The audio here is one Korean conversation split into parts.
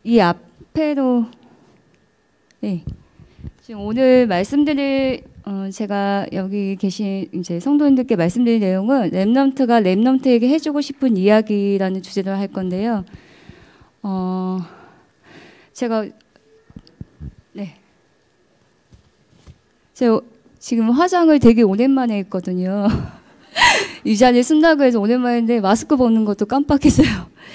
이 앞에도 네. 지금 오늘 말씀드릴 제가 여기 계신 이제 성도님들께 말씀드릴 내용은 렘넌트가 렘넌트에게 해주고 싶은 이야기라는 주제로 할 건데요. 제가 제가 지금 화장을 되게 오랜만에 했거든요. 이 자리에 쓴다고 해서 오랜만에 했는데 마스크 벗는 것도 깜빡했어요.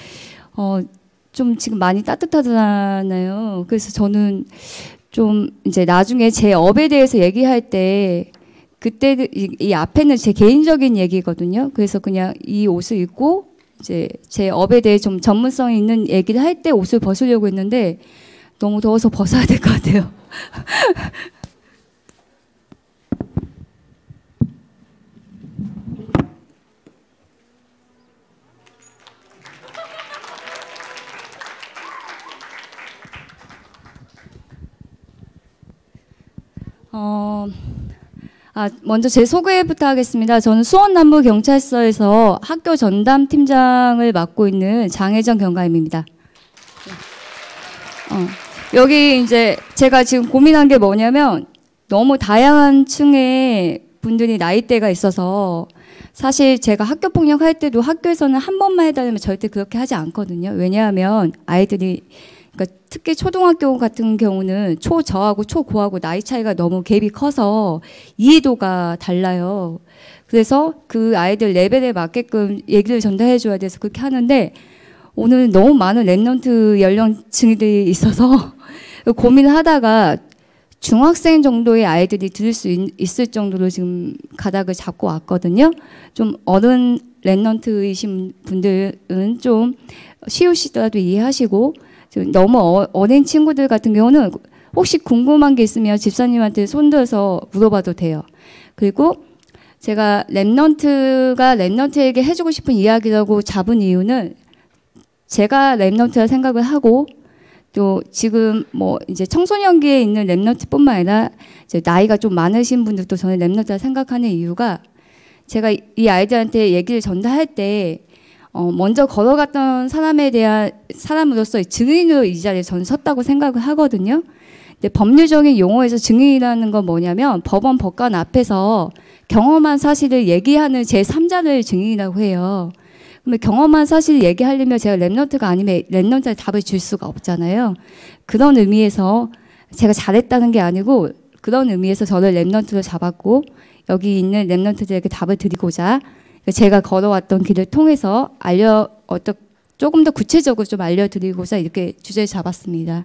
좀 지금 많이 따뜻하잖아요. 그래서 저는 좀 이제 나중에 제 업에 대해서 얘기할 때 그때 이 앞에는 제 개인적인 얘기거든요. 그래서 그냥 이 옷을 입고 이제 제 업에 대해 좀 전문성 있는 얘기를 할 때 옷을 벗으려고 했는데 너무 더워서 벗어야 될 것 같아요. 먼저 제 소개부터 하겠습니다. 저는 수원남부경찰서에서 학교 전담 팀장을 맡고 있는 장혜정 경감입니다. 여기 이제 제가 지금 고민한 게 뭐냐면 너무 다양한 층의 분들이 나이대가 있어서 사실 제가 학교폭력 할 때도 학교에서는 한 번만 해달라면 절대 그렇게 하지 않거든요. 왜냐하면 아이들이 그러니까 특히 초등학교 같은 경우는 초저하고 초고하고 나이 차이가 너무 갭이 커서 이해도가 달라요. 그래서 그 아이들 레벨에 맞게끔 얘기를 전달해 줘야 돼서 그렇게 하는데 오늘 너무 많은 랩런트 연령층들이 있어서 고민을 하다가 중학생 정도의 아이들이 들을 수 있을 정도로 지금 가닥을 잡고 왔거든요. 좀 어른 랩런트이신 분들은 좀 쉬우시더라도 이해하시고 너무 어린 친구들 같은 경우는 혹시 궁금한 게 있으면 집사님한테 손들어서 물어봐도 돼요. 그리고 제가 랩넌트가 랩넌트에게 해주고 싶은 이야기라고 잡은 이유는 제가 랩넌트라 생각을 하고 또 지금 뭐 이제 청소년기에 있는 랩넌트뿐만 아니라 이제 나이가 좀 많으신 분들도 저는 랩넌트라 생각하는 이유가 제가 이 아이들한테 얘기를 전달할 때 먼저 걸어갔던 사람에 대한 사람으로서 증인으로 이 자리에 저는 섰다고 생각을 하거든요. 근데 법률적인 용어에서 증인이라는 건 뭐냐면 법원 법관 앞에서 경험한 사실을 얘기하는 제3자를 증인이라고 해요. 그러면 경험한 사실을 얘기하려면 제가 랩넌트가 아니면 랩넌트한테 답을 줄 수가 없잖아요. 그런 의미에서 제가 잘했다는 게 아니고 그런 의미에서 저를 랩넌트로 잡았고 여기 있는 랩넌트들에게 답을 드리고자 제가 걸어왔던 길을 통해서 조금 더 구체적으로 좀 알려드리고자 이렇게 주제를 잡았습니다.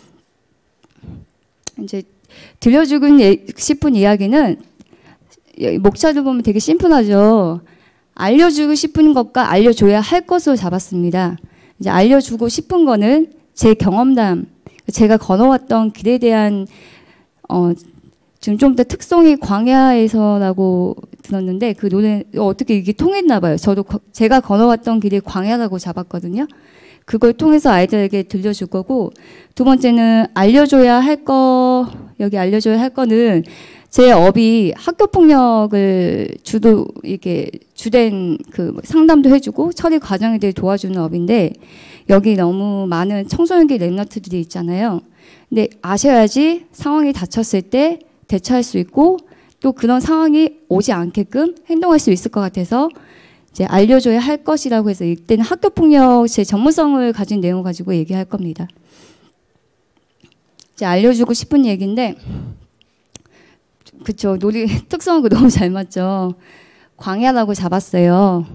이제 들려주고 싶은 이야기는 목차를 보면 되게 심플하죠. 알려주고 싶은 것과 알려줘야 할 것으로 잡았습니다. 이제 알려주고 싶은 거는 제 경험담, 제가 걸어왔던 길에 대한 지금 좀 더 특성이 광야에서라고 들었는데 그 노래 어떻게 이게 통했나 봐요. 저도 제가 걸어왔던 길이 광야라고 잡았거든요. 그걸 통해서 아이들에게 들려줄 거고 두 번째는 알려줘야 할 거 여기 알려줘야 할 거는 제 업이 학교 폭력을 이게 주된 그 상담도 해주고 처리 과정에 대해 도와주는 업인데 여기 너무 많은 청소년기 랩너트들이 있잖아요. 근데 아셔야지 상황이 닥쳤을 때 대처할 수 있고 또 그런 상황이 오지 않게끔 행동할 수 있을 것 같아서 이제 알려줘야 할 것이라고 해서 이때는 학교폭력 제 전문성을 가진 내용을 가지고 얘기할 겁니다. 이제 알려주고 싶은 얘기인데 그쵸 놀이 특성하고 너무 잘 맞죠. 광야라고 잡았어요.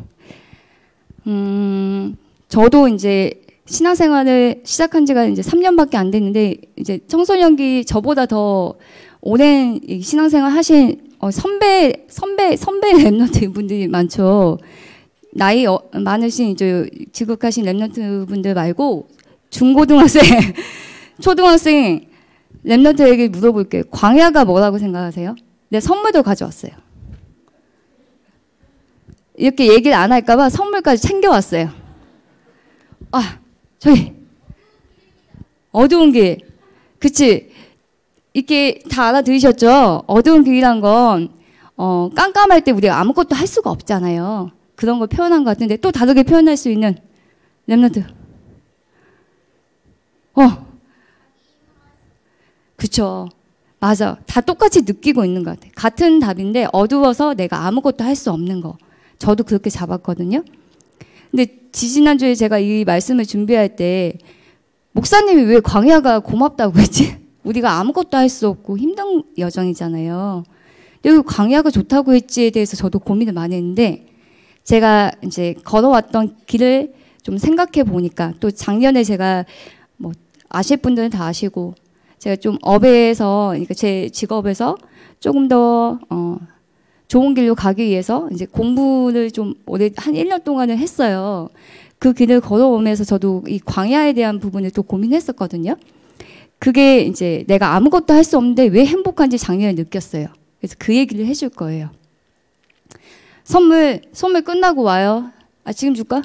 저도 이제 신앙생활을 시작한 지가 이제 3년밖에 안 됐는데 이제 청소년기 저보다 더 오랜 신앙생활 하신 선배 랩런트 분들이 많죠. 나이 많으신 이제 지극하신 랩런트 분들 말고 중고등학생, 초등학생 랩런트에게 물어볼게요. 광야가 뭐라고 생각하세요? 내 선물도 가져왔어요. 이렇게 얘기를 안 할까봐 선물까지 챙겨왔어요. 저기 어두운 길, 그치? 이렇게 다 알아들으셨죠? 어두운 길이란 건 깜깜할 때 우리가 아무것도 할 수가 없잖아요. 그런 걸 표현한 것 같은데 또 다르게 표현할 수 있는 랩런트. 그쵸. 맞아. 다 똑같이 느끼고 있는 것 같아. 같은 답인데 어두워서 내가 아무것도 할 수 없는 거. 저도 그렇게 잡았거든요. 근데 지지난주에 제가 이 말씀을 준비할 때 목사님이 왜 광야가 고맙다고 했지? 우리가 아무것도 할 수 없고 힘든 여정이잖아요. 여기 광야가 좋다고 했지에 대해서 저도 고민을 많이 했는데 제가 이제 걸어왔던 길을 좀 생각해 보니까 또 작년에 제가 뭐 아실 분들은 다 아시고 제가 좀 업에서 그러니까 제 직업에서 조금 더 좋은 길로 가기 위해서 이제 공부를 좀 오래 한 1년 동안을 했어요. 그 길을 걸어오면서 저도 이 광야에 대한 부분을 또 고민했었거든요. 그게 이제 내가 아무것도 할 수 없는데 왜 행복한지 작년에 느꼈어요. 그래서 그 얘기를 해줄 거예요. 선물 끝나고 와요. 아, 지금 줄까?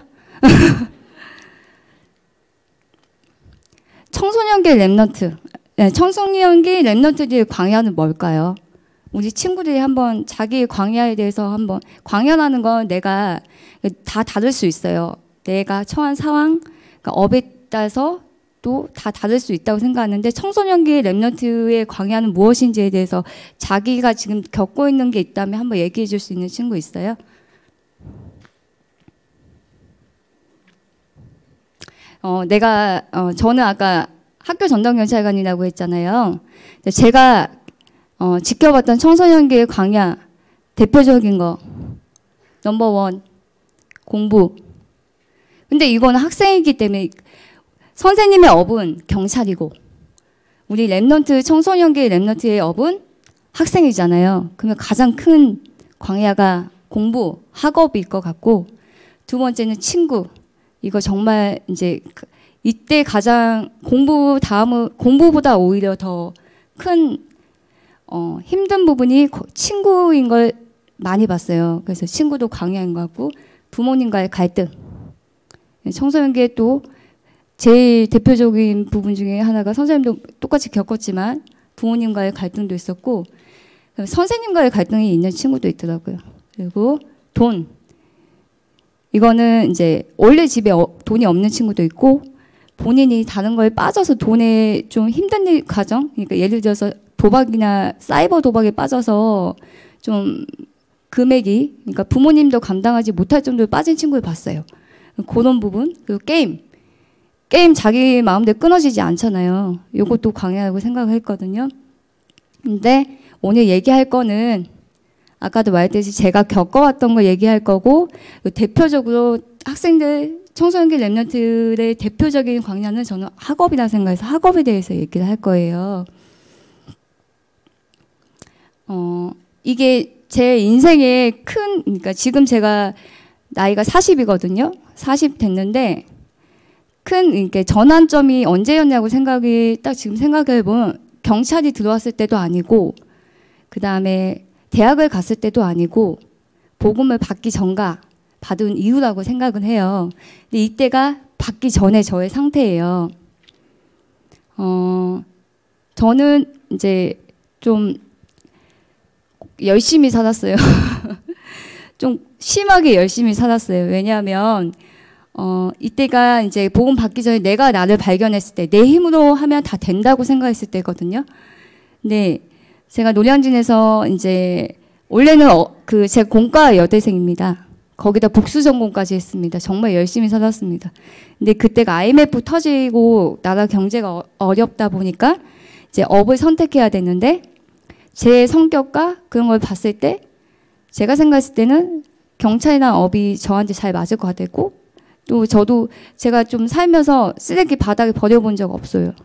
청소년기 랩넌트. 네, 청소년기 랩넌트들의 광야는 뭘까요? 우리 친구들이 한번 자기 광야에 대해서 한번, 광야라는 건 내가 다 다를 수 있어요. 내가 처한 상황, 그러니까 업에 따라서 또 다 다를 수 있다고 생각하는데 청소년기 랩넌트의 광야는 무엇인지에 대해서 자기가 지금 겪고 있는 게 있다면 한번 얘기해 줄 수 있는 친구 있어요? 저는 아까 학교 전담경찰관이라고 했잖아요. 제가 지켜봤던 청소년기의 광야 대표적인 거 넘버 1 공부. 근데 이거는 학생이기 때문에 선생님의 업은 경찰이고 우리 랩넌트 청소년기 랩넌트의 업은 학생이잖아요. 그러면 가장 큰 광야가 공부, 학업일 것 같고 두 번째는 친구. 이거 정말 이제 이때 가장 공부보다 오히려 더 큰 힘든 부분이 친구인 걸 많이 봤어요. 그래서 친구도 광야인 것 같고 부모님과의 갈등. 청소년기에 또 제일 대표적인 부분 중에 하나가 선생님도 똑같이 겪었지만 부모님과의 갈등도 있었고 선생님과의 갈등이 있는 친구도 있더라고요. 그리고 돈. 이거는 이제 원래 집에 돈이 없는 친구도 있고 본인이 다른 거에 빠져서 돈에 좀 힘든 과정. 그러니까 예를 들어서 도박이나 사이버 도박에 빠져서 좀 금액이 그러니까 부모님도 감당하지 못할 정도로 빠진 친구를 봤어요. 그런 부분. 그리고 게임 자기 마음대로 끊어지지 않잖아요. 이것도 광야라고 생각을 했거든요. 근데 오늘 얘기할 거는 아까도 말했듯이 제가 겪어왔던 거 얘기할 거고 대표적으로 학생들, 청소년기 랩넌트의 대표적인 광야는 저는 학업이라 생각해서 학업에 대해서 얘기를 할 거예요. 이게 제 인생의 그러니까 지금 제가 나이가 40이거든요. 40 됐는데 이렇게 전환점이 언제였냐고 생각이 딱 지금 생각해보면 경찰이 들어왔을 때도 아니고 그 다음에 대학을 갔을 때도 아니고 복음을 받기 전과 받은 이후라고 생각은 해요. 근데 이때가 받기 전에 저의 상태예요. 저는 이제 좀 열심히 살았어요. 좀 심하게 열심히 살았어요. 왜냐하면 이때가 이제 복음 받기 전에 내가 나를 발견했을 때 내 힘으로 하면 다 된다고 생각했을 때거든요. 근데 제가 노량진에서 이제 원래는 제가 공과 여대생입니다. 거기다 복수 전공까지 했습니다. 정말 열심히 살았습니다. 근데 그때가 IMF 터지고 나라 경제가 어렵다 보니까 이제 업을 선택해야 되는데 제 성격과 그런 걸 봤을 때 제가 생각했을 때는 경찰이나 업이 저한테 잘 맞을 것 같았고 또 저도 제가 좀 살면서 쓰레기 바닥에 버려본 적 없어요.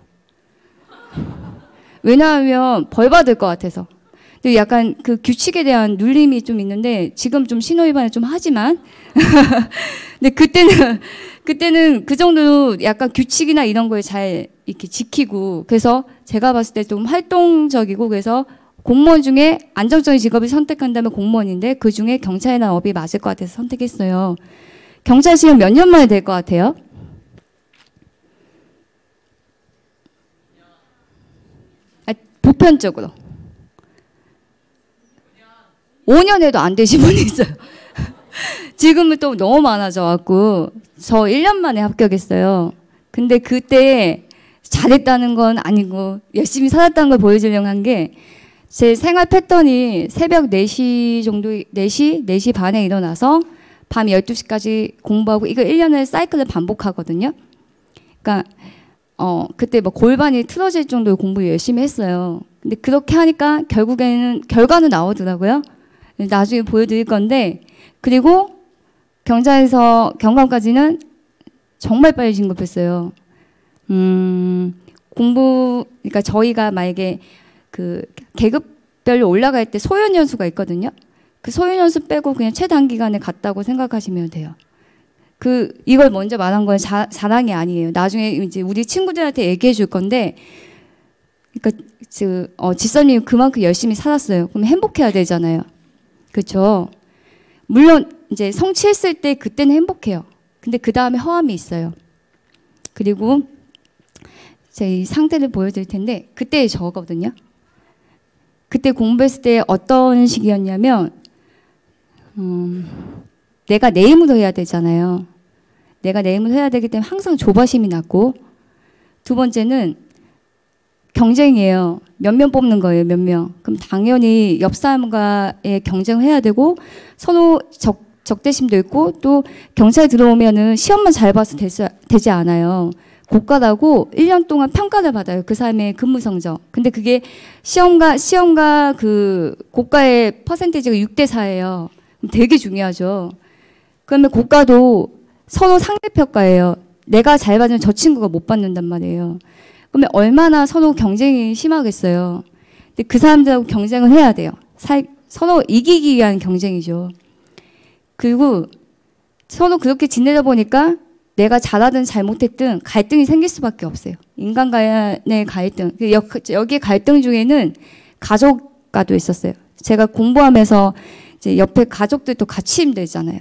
왜냐하면 벌 받을 것 같아서. 근데 약간 그 규칙에 대한 눌림이 좀 있는데 지금 좀 신호위반을 좀 하지만 근데 그때는 그 정도로 약간 규칙이나 이런 거에 잘 이렇게 지키고 그래서 제가 봤을 때 좀 활동적이고 그래서 공무원 중에 안정적인 직업을 선택한다면 공무원인데 그 중에 경찰이나 업이 맞을 것 같아서 선택했어요. 경찰 시험 몇 년 만에 될 것 같아요? 보편적으로 5년에도 안 되신 분이 있어요. 지금은 또 너무 많아져 갖고 저 1년 만에 합격했어요. 근데 그때 잘했다는 건 아니고 열심히 살았다는 걸 보여주려고 한 게 제 생활 패턴이 새벽 4시 정도, 4시? 4시 반에 일어나서 밤 12시까지 공부하고 이거 1년을 사이클을 반복하거든요. 그러니까 그때 뭐 골반이 틀어질 정도로 공부 열심히 했어요. 근데 그렇게 하니까 결국에는 결과는 나오더라고요. 나중에 보여드릴 건데 그리고 경자에서 경감까지는 정말 빨리 진급했어요. 그러니까 저희가 만약에 그 계급별로 올라갈 때 소연 연수가 있거든요. 그 소연 연수 빼고 그냥 최단기간에 갔다고 생각하시면 돼요. 이걸 먼저 말한 건 자랑이 아니에요. 나중에 이제 우리 친구들한테 얘기해 줄 건데, 그러니까 지선님 그만큼 열심히 살았어요. 그럼 행복해야 되잖아요. 그렇죠? 물론 이제 성취했을 때 그때는 행복해요. 근데 그 다음에 허함이 있어요. 그리고 제 이 상태를 보여드릴 텐데 그때 저거거든요. 그때 공부했을 때 어떤 시기였냐면 내가 내 힘으로 해야 되잖아요. 내가 내 힘으로 해야 되기 때문에 항상 조바심이 났고 두 번째는 경쟁이에요. 몇 명 뽑는 거예요. 몇 명. 그럼 당연히 옆 사람과의 경쟁을 해야 되고 서로 적대심도 있고 또 경찰에 들어오면은 시험만 잘 봐서 되지 않아요. 고과라고 1년 동안 평가를 받아요. 그 사람의 근무 성적. 근데 그게 시험과 그 고과의 퍼센테이지가 6대 4예요. 되게 중요하죠. 그러면 고과도 서로 상대평가예요. 내가 잘 받으면 저 친구가 못 받는단 말이에요. 그러면 얼마나 서로 경쟁이 심하겠어요. 근데 그 사람들하고 경쟁을 해야 돼요. 서로 이기기 위한 경쟁이죠. 그리고 서로 그렇게 지내다 보니까 내가 잘하든 잘못했든 갈등이 생길 수밖에 없어요. 인간 간의 갈등. 여기 갈등 중에는 가족과도 있었어요. 제가 공부하면서 이제 옆에 가족들도 같이 힘들잖아요.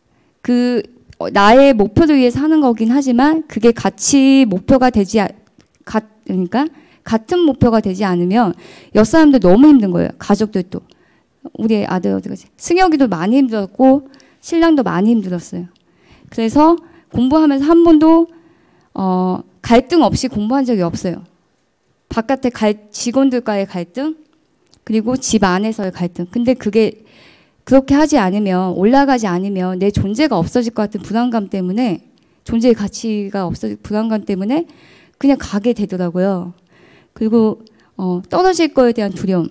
나의 목표를 위해서 하는 거긴 하지만 그게 같이 목표가 그러니까 같은 목표가 되지 않으면 옆 사람들 너무 힘든 거예요. 가족들도. 우리 아들 어디가지? 승혁이도 많이 힘들었고 신랑도 많이 힘들었어요. 그래서 공부하면서 한 번도 갈등 없이 공부한 적이 없어요. 바깥에 직원들과의 갈등 그리고 집 안에서의 갈등. 근데 그게 그렇게 하지 않으면 올라가지 않으면 내 존재가 없어질 것 같은 불안감 때문에 존재의 가치가 없어질 불안감 때문에 그냥 가게 되더라고요. 그리고 떨어질 거에 대한 두려움.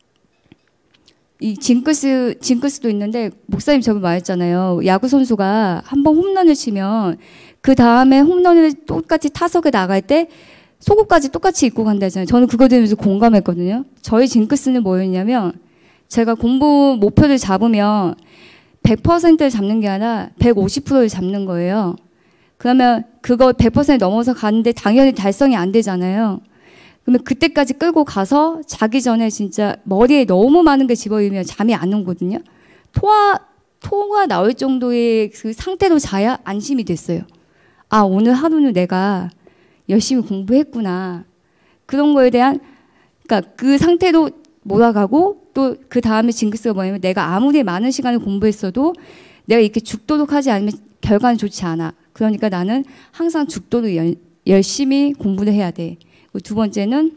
이 징크스도 있는데 목사님 저번에 말했잖아요. 야구 선수가 한번 홈런을 치면 그 다음에 홈런을 똑같이 타석에 나갈 때 속옷까지 똑같이 입고 간다잖아요. 저는 그거 들으면서 공감했거든요. 저희 징크스는 뭐였냐면 제가 공부 목표를 잡으면 100%를 잡는 게 아니라 150%를 잡는 거예요. 그러면 그거 100% 넘어서 가는데 당연히 달성이 안 되잖아요. 그러면 그때까지 끌고 가서 자기 전에 진짜 머리에 너무 많은 게 집어넣으면 잠이 안 오거든요. 토가 나올 정도의 그 상태로 자야 안심이 됐어요. 아, 오늘 하루는 내가 열심히 공부했구나. 그런 거에 대한, 그러니까 그 상태로 몰아가고 또 그 다음에 징크스가 뭐냐면 내가 아무리 많은 시간을 공부했어도 내가 이렇게 죽도록 하지 않으면 결과는 좋지 않아. 그러니까 나는 항상 죽도록 열심히 공부를 해야 돼. 두 번째는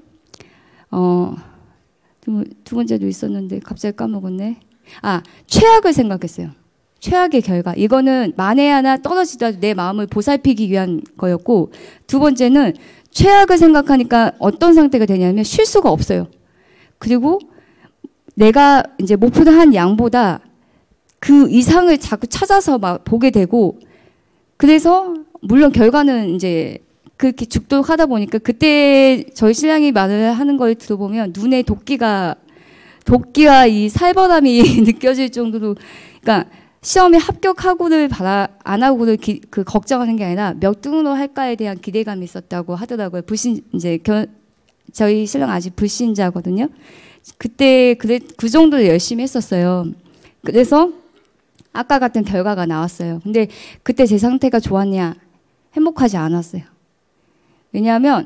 두 번째도 있었는데 갑자기 까먹었네. 최악을 생각했어요. 최악의 결과. 이거는 만에 하나 떨어지더라도 내 마음을 보살피기 위한 거였고 두 번째는 최악을 생각하니까 어떤 상태가 되냐면 쉴 수가 없어요. 그리고 내가 이제 목표를 한 양보다 그 이상을 자꾸 찾아서 막 보게 되고 그래서 물론 결과는 이제 그렇게 죽도록 하다 보니까 그때 저희 신랑이 말을 하는 걸 들어보면 눈에 도끼와 이 살벌함이 느껴질 정도로 그러니까 시험에 합격하고를 안 하고를 걱정하는 게 아니라 몇 등으로 할까에 대한 기대감이 있었다고 하더라고요. 저희 신랑 아직 불신자거든요. 그때 그 정도로 열심히 했었어요. 그래서 아까 같은 결과가 나왔어요. 근데 그때 제 상태가 좋았냐? 행복하지 않았어요. 왜냐하면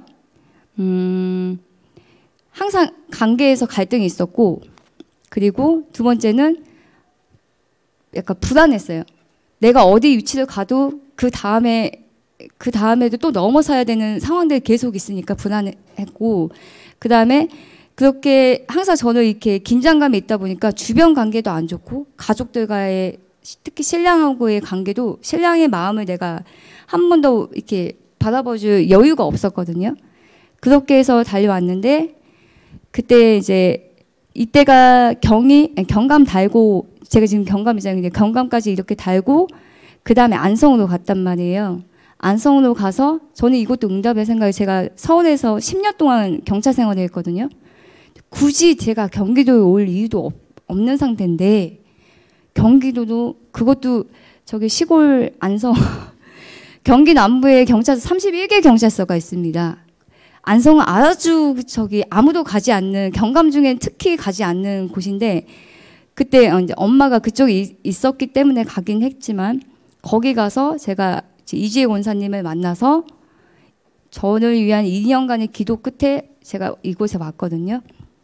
항상 관계에서 갈등이 있었고 그리고 두 번째는 약간 불안했어요. 내가 어디 위치를 가도 그 다음에 그 다음에도 또 넘어서야 되는 상황들이 계속 있으니까 불안했고, 그 다음에 그렇게 항상 저는 이렇게 긴장감이 있다 보니까 주변 관계도 안 좋고 가족들과의 특히 신랑하고의 관계도 신랑의 마음을 내가 한 번도 이렇게 바라봐줄 여유가 없었거든요. 그렇게 해서 달려왔는데 그때 이제 이때가 경감 달고 제가 지금 경감이잖아요. 경감까지 이렇게 달고 그 다음에 안성으로 갔단 말이에요. 안성으로 가서 저는 이것도 응답의 생각에 제가 서울에서 10년 동안 경찰 생활을 했거든요. 굳이 제가 경기도에 올 이유도 없는 상태인데 경기도도 그것도 저기 시골 안성 경기 남부에 경찰서 31개 경찰서가 있습니다. 안성은 아주 저기 아무도 가지 않는 경감 중엔 특히 가지 않는 곳인데 그때 이제 엄마가 그쪽에 있었기 때문에 가긴 했지만 거기 가서 제가 이지혜 권사님을 만나서 저를 위한 2년간의 기도 끝에 제가 이곳에 왔거든요.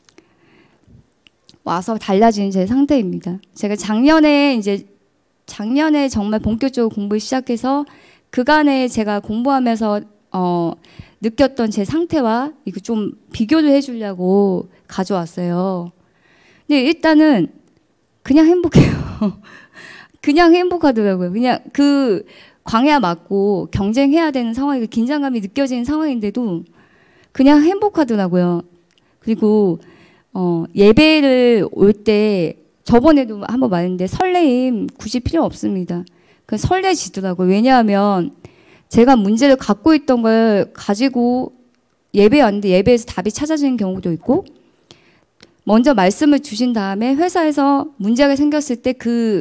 와서 달라진 제 상태입니다. 제가 작년에 정말 본격적으로 공부를 시작해서 그간에 제가 공부하면서 느꼈던 제 상태와 이거 좀 비교를 해주려고 가져왔어요. 근데 일단은 그냥 행복해요. 그냥 행복하더라고요. 그냥 그 광야 맞고 경쟁해야 되는 상황이고 긴장감이 느껴지는 상황인데도 그냥 행복하더라고요. 그리고 예배를 올 때 저번에도 한번 말했는데 설레임 굳이 필요 없습니다. 그 설레지더라고요. 왜냐하면 제가 문제를 갖고 있던 걸 가지고 예배에 왔는데 예배에서 답이 찾아지는 경우도 있고 먼저 말씀을 주신 다음에 회사에서 문제가 생겼을 때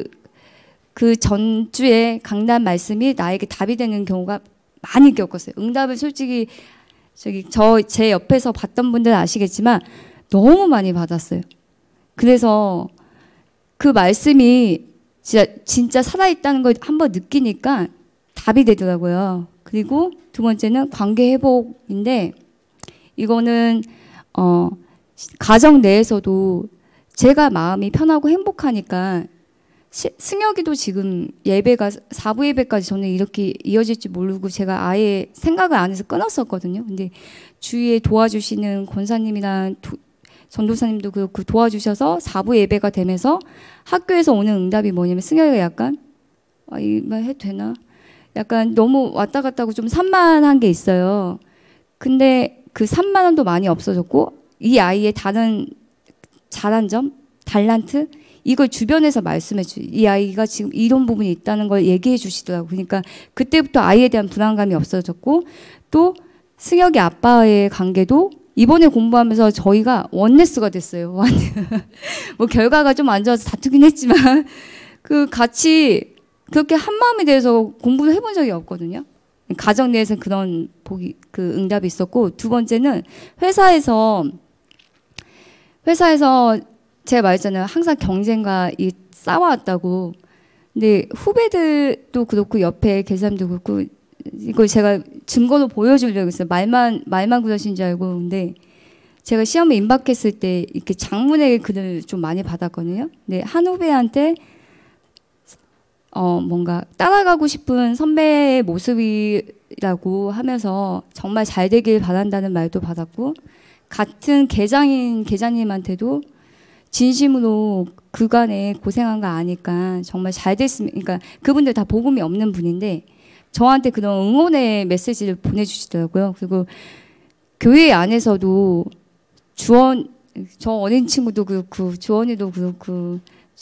그 전주에 강단 말씀이 나에게 답이 되는 경우가 많이 겪었어요. 응답을 솔직히 제 옆에서 봤던 분들은 아시겠지만 너무 많이 받았어요. 그래서 그 말씀이 진짜 살아있다는 걸 한번 느끼니까 답이 되더라고요. 그리고 두 번째는 관계 회복인데 이거는 가정 내에서도 제가 마음이 편하고 행복하니까 승혁이도 지금 예배가 4부 예배까지 저는 이렇게 이어질지 모르고 제가 아예 생각을 안 해서 끊었었거든요. 근데 주위에 도와주시는 권사님이나 전도사님도 그렇고 도와주셔서 4부 예배가 되면서 학교에서 오는 응답이 뭐냐면 승혁이가 약간 이 말 해도 되나? 약간 너무 왔다 갔다 하고 좀 산만한 게 있어요. 근데 그 산만함도 많이 없어졌고 이 아이의 다른 잘한 점, 달란트 이걸 주변에서 말씀해 이 아이가 지금 이런 부분이 있다는 걸 얘기해 주시더라고요. 그러니까 그때부터 아이에 대한 불안감이 없어졌고 또 승혁이 아빠의 관계도 이번에 공부하면서 저희가 원네스가 됐어요. 뭐 결과가 좀 안 좋아서 다투긴 했지만 그 같이 그렇게 한 마음이 돼서 공부를 해본 적이 없거든요. 가정 내에서 그런 그 응답이 있었고 두 번째는 회사에서 제가 말했잖아요. 항상 경쟁과 싸워왔다고. 근데 후배들도 그렇고 옆에 계사님도 그렇고 이걸 제가 증거로 보여주려고 했어요. 말만 그러신 줄 알고. 근데 제가 시험에 임박했을 때 이렇게 장문의 글을 좀 많이 받았거든요. 근데 한 후배한테 뭔가 따라가고 싶은 선배의 모습이라고 하면서 정말 잘 되길 바란다는 말도 받았고 같은 계장님한테도 진심으로 그간에 고생한 거 아니까 정말 잘 됐으면 그러니까 그분들 다 복음이 없는 분인데 저한테 그런 응원의 메시지를 보내주시더라고요. 그리고 교회 안에서도 저 어린 친구도 그렇고 주원이도 그렇고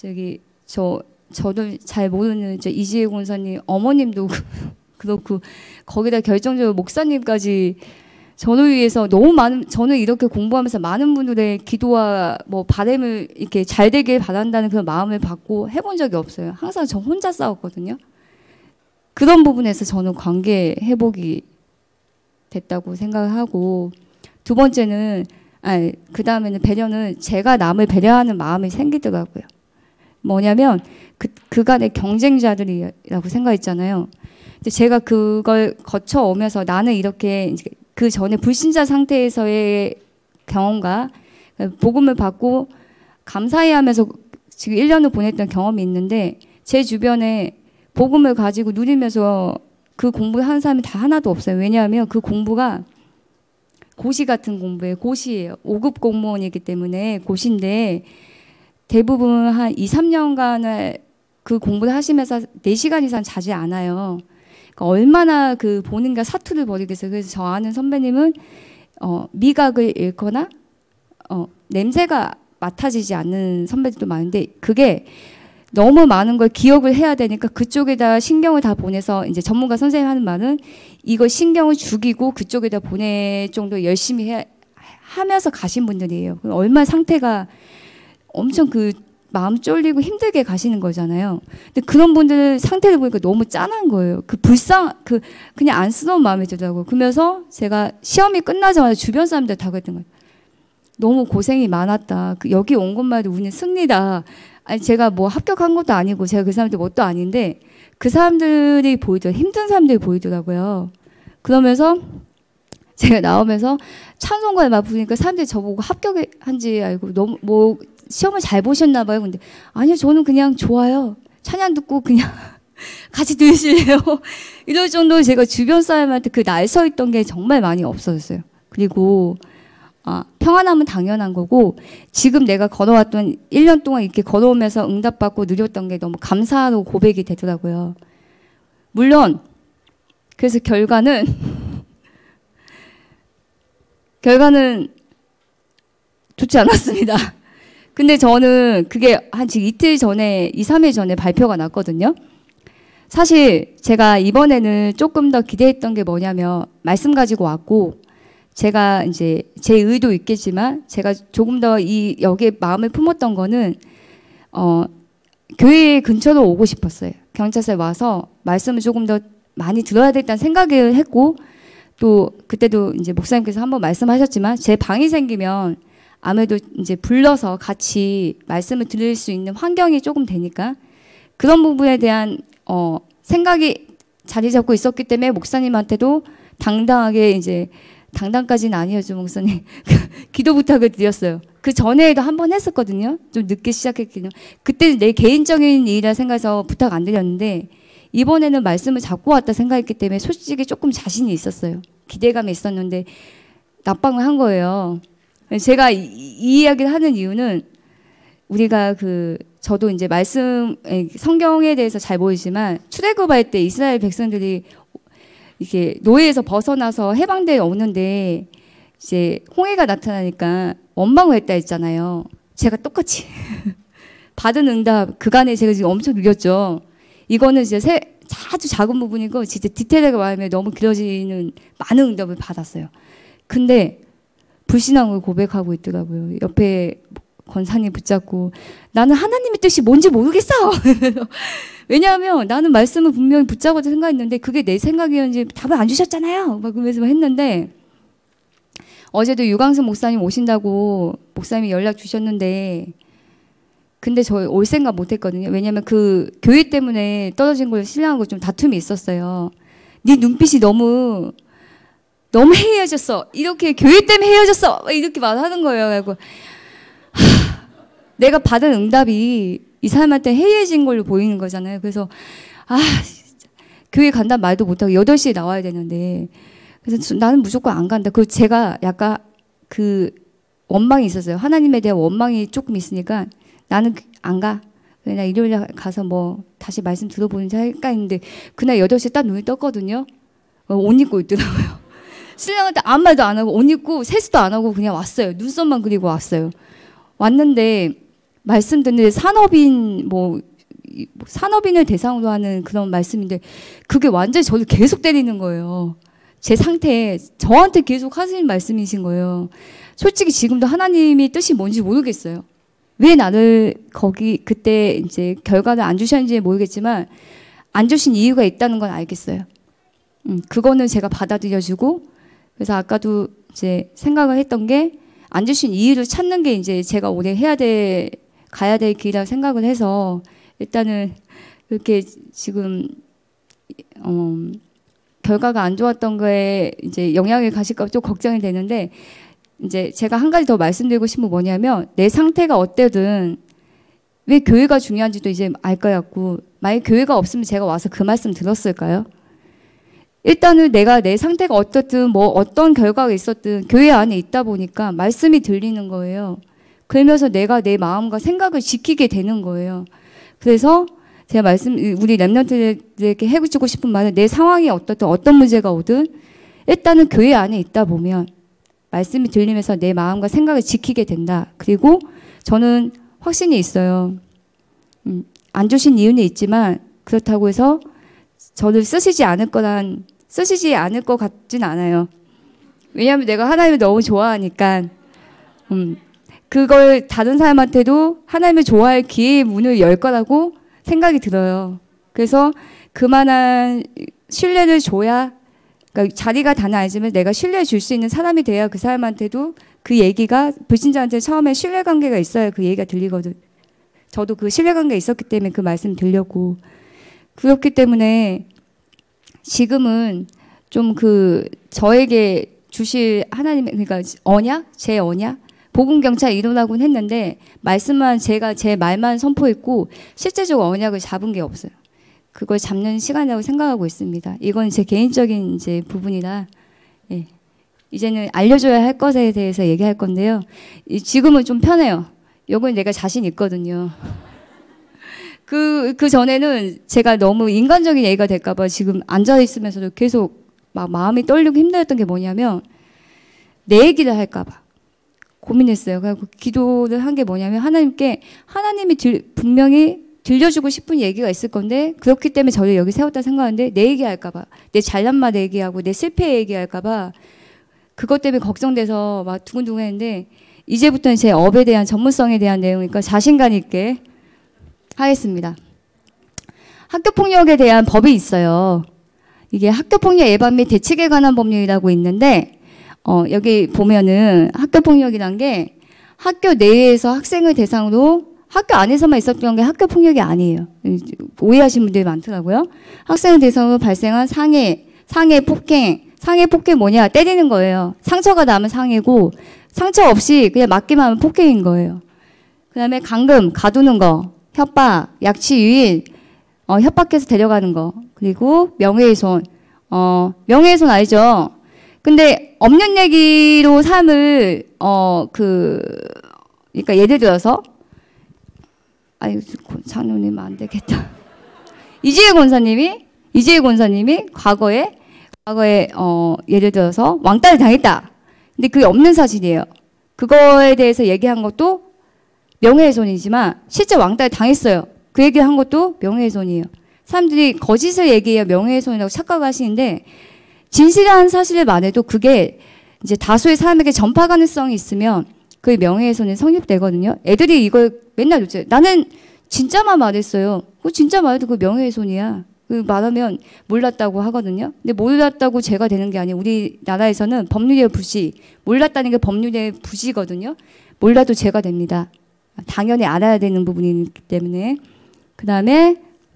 저도 잘 모르는 이지혜 권사님 어머님도 그렇고 거기다 결정적으로 목사님까지 저를 위해서 너무 많은 저는 이렇게 공부하면서 많은 분들의 기도와 뭐 바람을 이렇게 잘 되길 바란다는 그런 마음을 받고 해본 적이 없어요. 항상 저 혼자 싸웠거든요. 그런 부분에서 저는 관계 회복이 됐다고 생각을 하고 두 번째는 그 다음에는 배려는 제가 남을 배려하는 마음이 생기더라고요. 뭐냐면 그간의 경쟁자들이라고 생각했잖아요. 근데 제가 그걸 거쳐오면서 나는 이렇게 그 전에 불신자 상태에서의 경험과 복음을 받고 감사해하면서 지금 1년을 보냈던 경험이 있는데 제 주변에 복음을 가지고 누리면서 그 공부를 하는 사람이 다 하나도 없어요. 왜냐하면 그 공부가 고시 같은 공부예요. 고시예요. 5급 공무원이기 때문에 고시인데 대부분 한 2, 3년간을 그 공부를 하시면서 4시간 이상 자지 않아요. 그러니까 얼마나 그 본인과 사투를 벌이겠어요. 그래서 저 아는 선배님은 미각을 잃거나 냄새가 맡아지지 않는 선배들도 많은데 그게 너무 많은 걸 기억을 해야 되니까 그쪽에다 신경을 다 보내서 이제 전문가 선생님 하는 말은 이거 신경을 죽이고 그쪽에다 보낼 정도 열심히 하면서 가신 분들이에요. 얼마나 상태가 엄청 그 마음 쫄리고 힘들게 가시는 거잖아요. 근데 그런 분들 상태를 보니까 너무 짠한 거예요. 그냥 안쓰러운 마음이 들더라고요. 그러면서 제가 시험이 끝나자마자 주변 사람들 다 그랬던 거예요. 너무 고생이 많았다. 여기 온 것만 해도 우리는 승리다. 아니 제가 뭐 합격한 것도 아니고 제가 그 사람들 뭣도 아닌데 그 사람들이 보이더라고요. 힘든 사람들이 보이더라고요. 그러면서 제가 나오면서 찬송가를 막 부르니까 사람들이 저보고 합격한지 알고 너무 뭐 시험을 잘 보셨나 봐요. 근데 아니요 저는 그냥 좋아요. 찬양 듣고 그냥 같이 들으실래요? 이럴 정도로 제가 주변 사람한테 그 날 서 있던 게 정말 많이 없어졌어요. 그리고 평안함은 당연한 거고 지금 내가 걸어왔던 1년 동안 이렇게 걸어오면서 응답받고 누렸던 게 너무 감사하고 고백이 되더라고요. 물론 그래서 결과는 좋지 않았습니다. 근데 저는 그게 한 지금 이틀 전에 2, 3일 전에 발표가 났거든요. 사실 제가 이번에는 조금 더 기대했던 게 뭐냐면 말씀 가지고 왔고 제가 이제 제 의도 있겠지만 제가 조금 더 여기에 마음을 품었던 거는 교회 근처로 오고 싶었어요. 경찰서에 와서 말씀을 조금 더 많이 들어야 되겠다는 생각을 했고 또 그때도 이제 목사님께서 한번 말씀하셨지만 제 방이 생기면 아무래도 이제 불러서 같이 말씀을 들을 수 있는 환경이 조금 되니까 그런 부분에 대한 생각이 자리 잡고 있었기 때문에 목사님한테도 당당하게 이제 당당까지는 아니었죠, 목사님. 기도 부탁을 드렸어요. 그 전에도 한 번 했었거든요. 좀 늦게 시작했거든요. 그때는 내 개인적인 일이라 생각해서 부탁 안 드렸는데 이번에는 말씀을 잡고 왔다 생각했기 때문에 솔직히 조금 자신이 있었어요. 기대감이 있었는데 납방을 한 거예요. 제가 이 이야기를 하는 이유는 우리가 저도 이제 성경에 대해서 잘 모르지만 출애굽할 때 이스라엘 백성들이 이렇게 노예에서 벗어나서 해방되어 오는데 이제 홍해가 나타나니까 원망을 했다 했잖아요. 제가 똑같이 받은 응답 그간에 제가 지금 엄청 느꼈죠. 이거는 이제 아주 작은 부분이고 진짜 디테일하게 말하면 너무 길어지는 많은 응답을 받았어요. 근데 불신앙을 고백하고 있더라고요. 옆에 권사님 붙잡고 나는 하나님의 뜻이 뭔지 모르겠어. 왜냐하면 나는 말씀을 분명히 붙잡아서 생각했는데 그게 내 생각이었는지 답을 안 주셨잖아요. 막 그러면서 했는데 어제도 유광수 목사님 오신다고 목사님이 연락 주셨는데 근데 저 올 생각 못 했거든요. 왜냐하면 그 교회 때문에 떨어진 걸 신랑하고 좀 다툼이 있었어요. 네 눈빛이 너무 해이해졌어. 이렇게 교회 때문에 헤어졌어. 이렇게 말하는 거예요. 그래서 내가 받은 응답이 이 사람한테 해이해진 걸로 보이는 거잖아요. 그래서 진짜 교회 간다는 말도 못하고 8시에 나와야 되는데 그래서 나는 무조건 안 간다. 그리고 제가 약간 그 원망이 있었어요. 하나님에 대한 원망이 조금 있으니까 나는 안 가. 그냥 일요일에 가서 뭐 다시 말씀 들어보는지 할까 했는데 그날 8시에 딱 눈이 떴거든요. 옷 입고 있더라고요. 신랑한테 아무 말도 안 하고 옷 입고 세수도 안 하고 그냥 왔어요. 눈썹만 그리고 왔어요. 왔는데 말씀 듣는데 산업인을 대상으로 하는 그런 말씀인데 그게 완전히 저를 계속 때리는 거예요. 제 상태에 저한테 계속 하시는 말씀이신 거예요. 솔직히 지금도 하나님이 뜻이 뭔지 모르겠어요. 왜 나를 그때 이제 결과를 안 주셨는지 모르겠지만 안 주신 이유가 있다는 건 알겠어요. 그거는 제가 받아들여주고 그래서 아까도 이제 생각을 했던 게 안 주신 이유를 찾는 게 이제 제가 올해 가야 될 길이라고 생각을 해서 일단은 그렇게 지금 결과가 안 좋았던 거에 이제 영향을 가실까 좀 걱정이 되는데 이제 제가 한 가지 더 말씀드리고 싶은 건 뭐냐면 내 상태가 어때든 왜 교회가 중요한지도 이제 알 것 같고 만약 교회가 없으면 제가 와서 그 말씀 들었을까요? 일단은 내가 내 상태가 어떻든 뭐 어떤 결과가 있었든 교회 안에 있다 보니까 말씀이 들리는 거예요. 그러면서 내가 내 마음과 생각을 지키게 되는 거예요. 그래서 제가 우리 랩런트들에게 해주고 싶은 말은 내 상황이 어떻든 어떤 문제가 오든 일단은 교회 안에 있다 보면 말씀이 들리면서 내 마음과 생각을 지키게 된다. 그리고 저는 확신이 있어요. 안 주신 이유는 있지만 그렇다고 해서 저를 쓰시지 않을 것 같진 않아요. 왜냐하면 내가 하나님을 너무 좋아하니까 그걸 다른 사람한테도 하나님을 좋아할 기회의 문을 열 거라고 생각이 들어요. 그래서 그만한 신뢰를 줘야, 그러니까 자리가 다는 아니지만 내가 신뢰 줄 수 있는 사람이 돼야 그 사람한테도 그 얘기가, 불신자한테 처음에 신뢰관계가 있어야 그 얘기가 들리거든. 저도 그 신뢰관계가 있었기 때문에 그 말씀 들렸고, 그렇기 때문에 지금은 좀 저에게 주실 하나님의, 그러니까 언약? 제 언약? 복음경찰 이론하고는 했는데, 제가 제 말만 선포했고, 실제적으로 언약을 잡은 게 없어요. 그걸 잡는 시간이라고 생각하고 있습니다. 이건 제 개인적인 이제 부분이라, 예. 이제는 알려줘야 할 것에 대해서 얘기할 건데요. 지금은 좀 편해요. 이건 내가 자신 있거든요. 그 전에는 제가 너무 인간적인 얘기가 될까봐 지금 앉아있으면서도 계속 막 마음이 떨리고 힘들었던 게 뭐냐면, 내 얘기를 할까봐 고민했어요. 그래서 기도를 한 게 뭐냐면, 하나님이 분명히 들려주고 싶은 얘기가 있을 건데, 그렇기 때문에 저를 여기 세웠다 생각하는데, 내 얘기 할까봐, 내 잘난 맛 얘기하고 내 실패 얘기할까봐 그것 때문에 걱정돼서 막 두근두근 했는데, 이제부터는 제 업에 대한 전문성에 대한 내용이니까 자신감 있게 하겠습니다. 학교폭력에 대한 법이 있어요. 이게 학교폭력 예방 및 대책에 관한 법률이라고 있는데, 여기 보면은 학교폭력이란 게 학교 내에서 학생을 대상으로, 학교 안에서만 있었던 게 학교폭력이 아니에요. 오해하시는 분들이 많더라고요. 학생을 대상으로 발생한 상해 폭행 뭐냐? 때리는 거예요. 상처가 나면 상해고, 상처 없이 그냥 맞기만 하면 폭행인 거예요. 그 다음에 감금, 가두는 거, 협박, 약치, 유인, 협박해서 데려가는 거, 그리고 명예훼손. 명예훼손 알죠? 근데 없는 얘기로 삶을, 그러니까 예를 들어서, 아유, 장로님 안 되겠다. 이지혜 권사님이 과거에, 예를 들어서 왕따를 당했다. 근데 그게 없는 사실이에요. 그거에 대해서 얘기한 것도 명예훼손이지만 실제 왕따를 당했어요. 그 얘기를 한 것도 명예훼손이에요. 사람들이 거짓을 얘기해야 명예훼손이라고 착각하시는데, 진실한 사실을 말해도 그게 이제 다수의 사람에게 전파 가능성이 있으면 그게 명예훼손이 성립되거든요. 애들이 이걸 맨날 요새 나는 진짜만 말했어요. 진짜 말해도 그 명예훼손이야. 그 말하면 몰랐다고 하거든요. 근데 몰랐다고 죄가 되는 게 아니에요. 우리나라에서는 법률의 부시, 몰랐다는 게 법률의 부시거든요. 몰라도 죄가 됩니다. 당연히 알아야 되는 부분이기 때문에. 그 다음에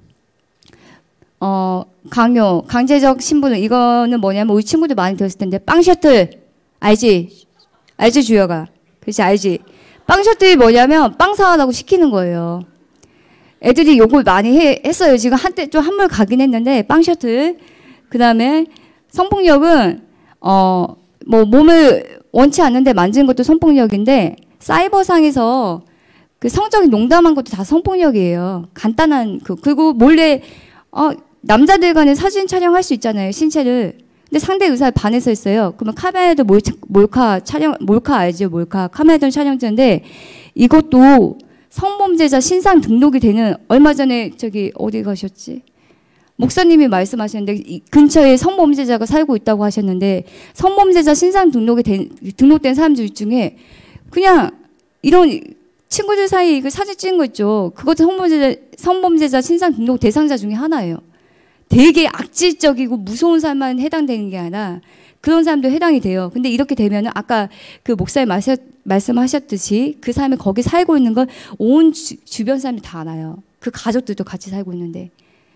강요, 강제적 신분을, 이거는 뭐냐면 우리 친구들 많이 들었을 텐데, 빵 셔틀 알지 주여가? 그렇지, 알지? 빵 셔틀이 뭐냐면 빵 사라고 시키는 거예요. 애들이 욕을 많이 했어요. 지금 한때 좀 한물 가긴 했는데, 빵 셔틀. 그 다음에 성폭력은 뭐 몸을 원치 않는데 만지는 것도 성폭력인데, 사이버상에서 그 성적인 농담한 것도 다 성폭력이에요. 간단한 그리고 몰래 남자들 간에 사진 촬영할 수 있잖아요, 신체를. 근데 상대 의사를 반해서 했어요. 그러면 카메라도 몰카 알죠? 몰카 카메라도 촬영 찍는데, 이것도 성범죄자 신상 등록이 되는, 얼마 전에 저기 어디 가셨지? 목사님이 말씀하셨는데, 이 근처에 성범죄자가 살고 있다고 하셨는데, 성범죄자 신상 등록된 사람들 중에 그냥 이런 친구들 사이에 이거 사진 찍은 거 있죠. 그것도 성범죄자 신상 등록 대상자 중에 하나예요. 되게 악질적이고 무서운 사람만 해당되는 게 아니라 그런 사람도 해당이 돼요. 근데 이렇게 되면은 아까 그 목사님 말씀하셨듯이 그 사람이 거기 살고 있는 걸 온 주변 사람이 다 알아요. 그 가족들도 같이 살고 있는데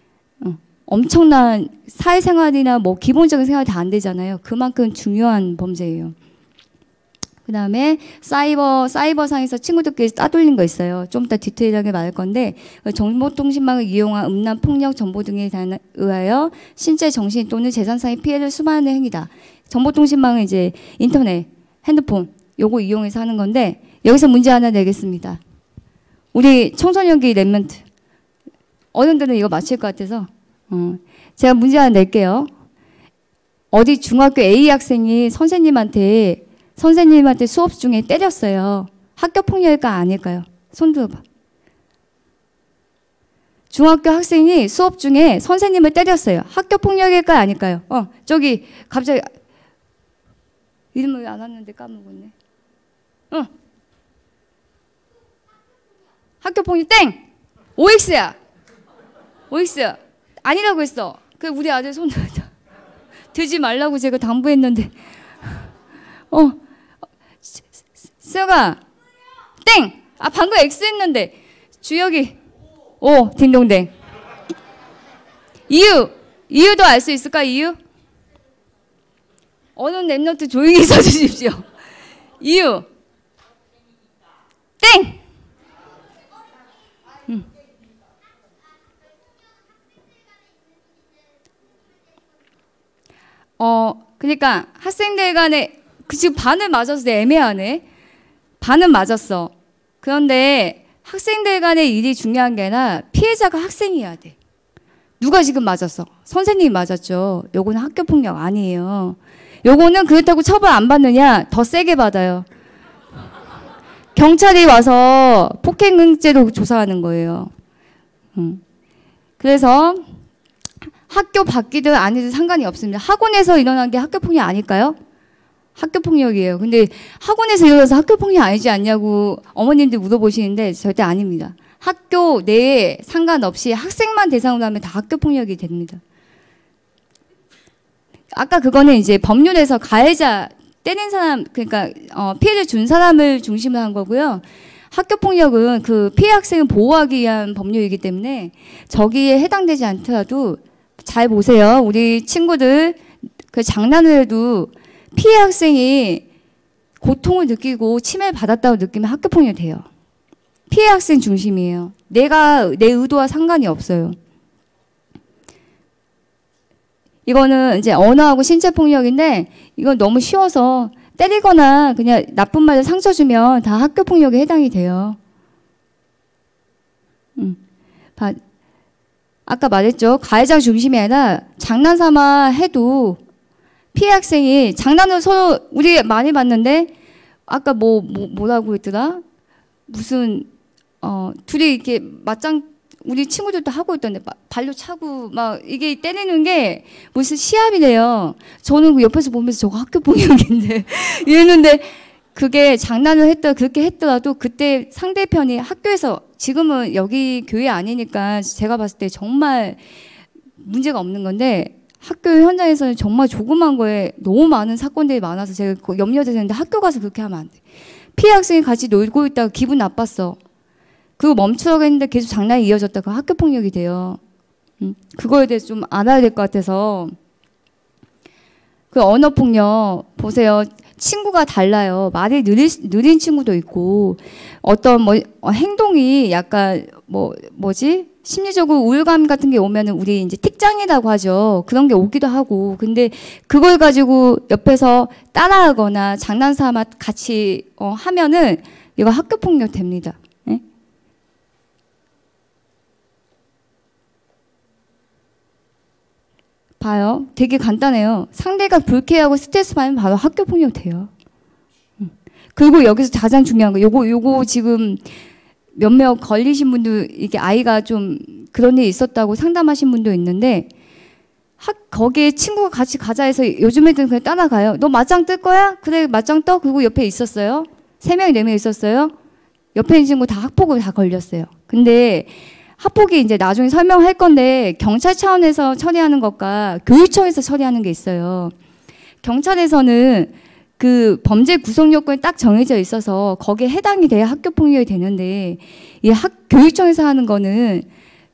엄청난 사회생활이나 뭐 기본적인 생활이 다 안 되잖아요. 그만큼 중요한 범죄예요. 그다음에 사이버상에서 친구들끼리 따돌린 거 있어요. 좀 더 디테일하게 말할 건데 정보통신망을 이용한 음란, 폭력, 정보 등에 의하여 신체, 정신 또는 재산상의 피해를 수반하는 행위다. 정보통신망은 이제 인터넷, 핸드폰 요거 이용해서 하는 건데 여기서 문제 하나 내겠습니다. 우리 청소년기 랩런트 어른들은 이거 맞힐 것 같아서 제가 문제 하나 낼게요. 어디 중학교 A 학생이 선생님한테 수업 중에 때렸어요. 학교 폭력일까 아닐까요? 손 들어봐. 중학교 학생이 수업 중에 선생님을 때렸어요. 학교 폭력일까 아닐까요? 저기 갑자기 이름을 안 왔는데 까먹었네. 학교 폭력 땡! OX야. OX. 아니라고 했어. 그 우리 아들 손 들지 말라고 제가 당부했는데. 수혁아 땡! 아 방금 X 했는데 주혁이 오 딩동댕. 이유도 알 수 있을까? 이유? 어느 랩노트 조용히 써주십시오. 이유 땡! 그러니까 학생들 간에 지금 반을 맞아서 애매하네. 반은 맞았어. 그런데 학생들 간의 일이 중요한 게 아니라 피해자가 학생이어야 돼. 누가 지금 맞았어? 선생님이 맞았죠. 요거는 학교폭력 아니에요. 요거는 그렇다고 처벌 안 받느냐? 더 세게 받아요. 경찰이 와서 폭행죄로 조사하는 거예요. 그래서 학교 밖이든 아니든 상관이 없습니다. 학원에서 일어난 게 학교폭력 아닐까요? 학교폭력이에요. 근데 학원에서 일어나서 학교폭력 아니지 않냐고 어머님들 물어보시는데 절대 아닙니다. 학교 내에 상관없이 학생만 대상으로 하면 다 학교폭력이 됩니다. 아까 그거는 이제 법률에서 가해자 때린 사람, 그러니까 피해를 준 사람을 중심으로 한 거고요. 학교폭력은 그 피해 학생을 보호하기 위한 법률이기 때문에 저기에 해당되지 않더라도 잘 보세요. 우리 친구들 그 장난을 해도 피해 학생이 고통을 느끼고 침해를 받았다고 느끼면 학교폭력이 돼요. 피해 학생 중심이에요. 내 의도와 상관이 없어요. 이거는 이제 언어하고 신체폭력인데 이건 너무 쉬워서 때리거나 그냥 나쁜 말로 상처 주면 다 학교폭력에 해당이 돼요. 아까 말했죠. 가해자 중심이 아니라 장난삼아 해도 피해 학생이 장난을 서로 우리 많이 봤는데 아까 뭐라고 했더라? 무슨 둘이 이렇게 맞짱 우리 친구들도 하고 있던데 발로 차고 막 이게 때리는 게 무슨 시합이래요. 저는 그 옆에서 보면서 저거 학교폭력인데 이랬는데 그게 장난을 그렇게 했더라도 그때 상대편이 학교에서 지금은 여기 교회 아니니까 제가 봤을 때 정말 문제가 없는 건데 학교 현장에서는 정말 조그만 거에 너무 많은 사건들이 많아서 제가 염려되는데 학교 가서 그렇게 하면 안 돼. 피해 학생이 같이 놀고 있다가 기분 나빴어. 그거 멈추라고 했는데 계속 장난이 이어졌다. 그 학교폭력이 돼요. 그거에 대해서 좀 알아야 될 것 같아서. 그 언어폭력 보세요. 친구가 달라요. 말이 느린 친구도 있고 어떤 행동이 약간 뭐지? 심리적으로 우울감 같은 게 오면은 우리 이제 틱장애라고 하죠. 그런 게 오기도 하고. 근데 그걸 가지고 옆에서 따라하거나 장난삼아 같이 하면은 이거 학교폭력 됩니다. 네? 봐요. 되게 간단해요. 상대가 불쾌하고 스트레스 받으면 바로 학교폭력 돼요. 그리고 여기서 가장 중요한 거, 요거 지금 몇몇 걸리신 분들, 이게 아이가 좀 그런 일이 있었다고 상담하신 분도 있는데, 거기에 친구가 같이 가자 해서 요즘 애들은 그냥 따라가요. 너 맞짱 뜰 거야? 그래, 맞짱 떠? 그리고 옆에 있었어요. 3명, 4명 있었어요. 옆에 있는 친구 다 학폭을 다 걸렸어요. 근데 학폭이 이제 나중에 설명할 건데, 경찰 차원에서 처리하는 것과 교육청에서 처리하는 게 있어요. 경찰에서는 그 범죄 구성 요건이 딱 정해져 있어서 거기에 해당이 돼야 학교폭력이 되는데 이 교육청에서 하는 거는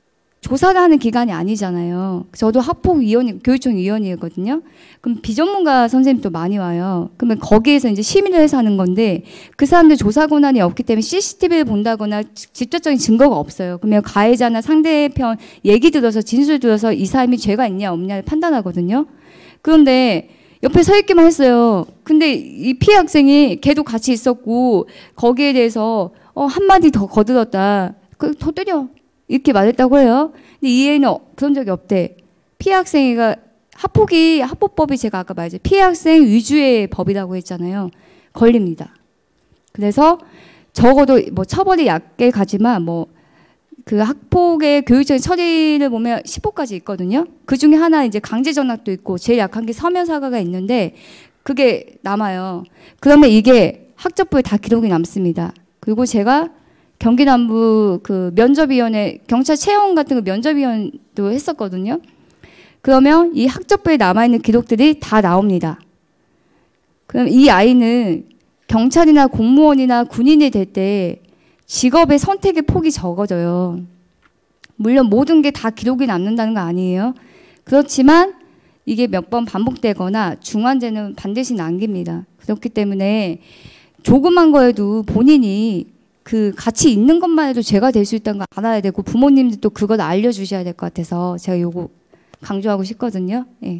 조사를 하는 기관이 아니잖아요. 저도 학폭위원, 교육청 위원이거든요. 그럼 비전문가 선생님도 많이 와요. 그러면 거기에서 이제 심의를 해서 하는 건데 그 사람들 조사 권한이 없기 때문에 CCTV를 본다거나 직접적인 증거가 없어요. 그러면 가해자나 상대편 얘기 들어서 진술 들어서 이 사람이 죄가 있냐 없냐를 판단하거든요. 그런데 옆에 서 있기만 했어요. 근데 이 피해 학생이 걔도 같이 있었고 거기에 대해서 한마디 더 거들었다. 더 때려. 이렇게 말했다고 해요. 근데 이 애는 그런 적이 없대. 피해 학생이가 학폭법이 제가 아까 말했죠. 피해 학생 위주의 법이라고 했잖아요. 걸립니다. 그래서 적어도 뭐 처벌이 얕게 가지만 뭐 그 학폭의 교육적인 처리를 보면 10호까지 있거든요. 그 중에 하나 이제 강제 전학도 있고 제일 약한 게 서면 사과가 있는데 그게 남아요. 그러면 이게 학적부에 다 기록이 남습니다. 그리고 제가 경기 남부 그 면접위원회 경찰 채용 같은 거 면접위원도 했었거든요. 그러면 이 학적부에 남아있는 기록들이 다 나옵니다. 그럼 이 아이는 경찰이나 공무원이나 군인이 될 때 직업의 선택의 폭이 적어져요. 물론 모든 게 다 기록이 남는다는 거 아니에요. 그렇지만 이게 몇 번 반복되거나 중환제는 반드시 남깁니다. 그렇기 때문에 조그만 거에도 본인이 그 같이 있는 것만 해도 죄가 될 수 있다는 걸 알아야 되고 부모님들도 그걸 알려주셔야 될 것 같아서 제가 요거 강조하고 싶거든요. 예.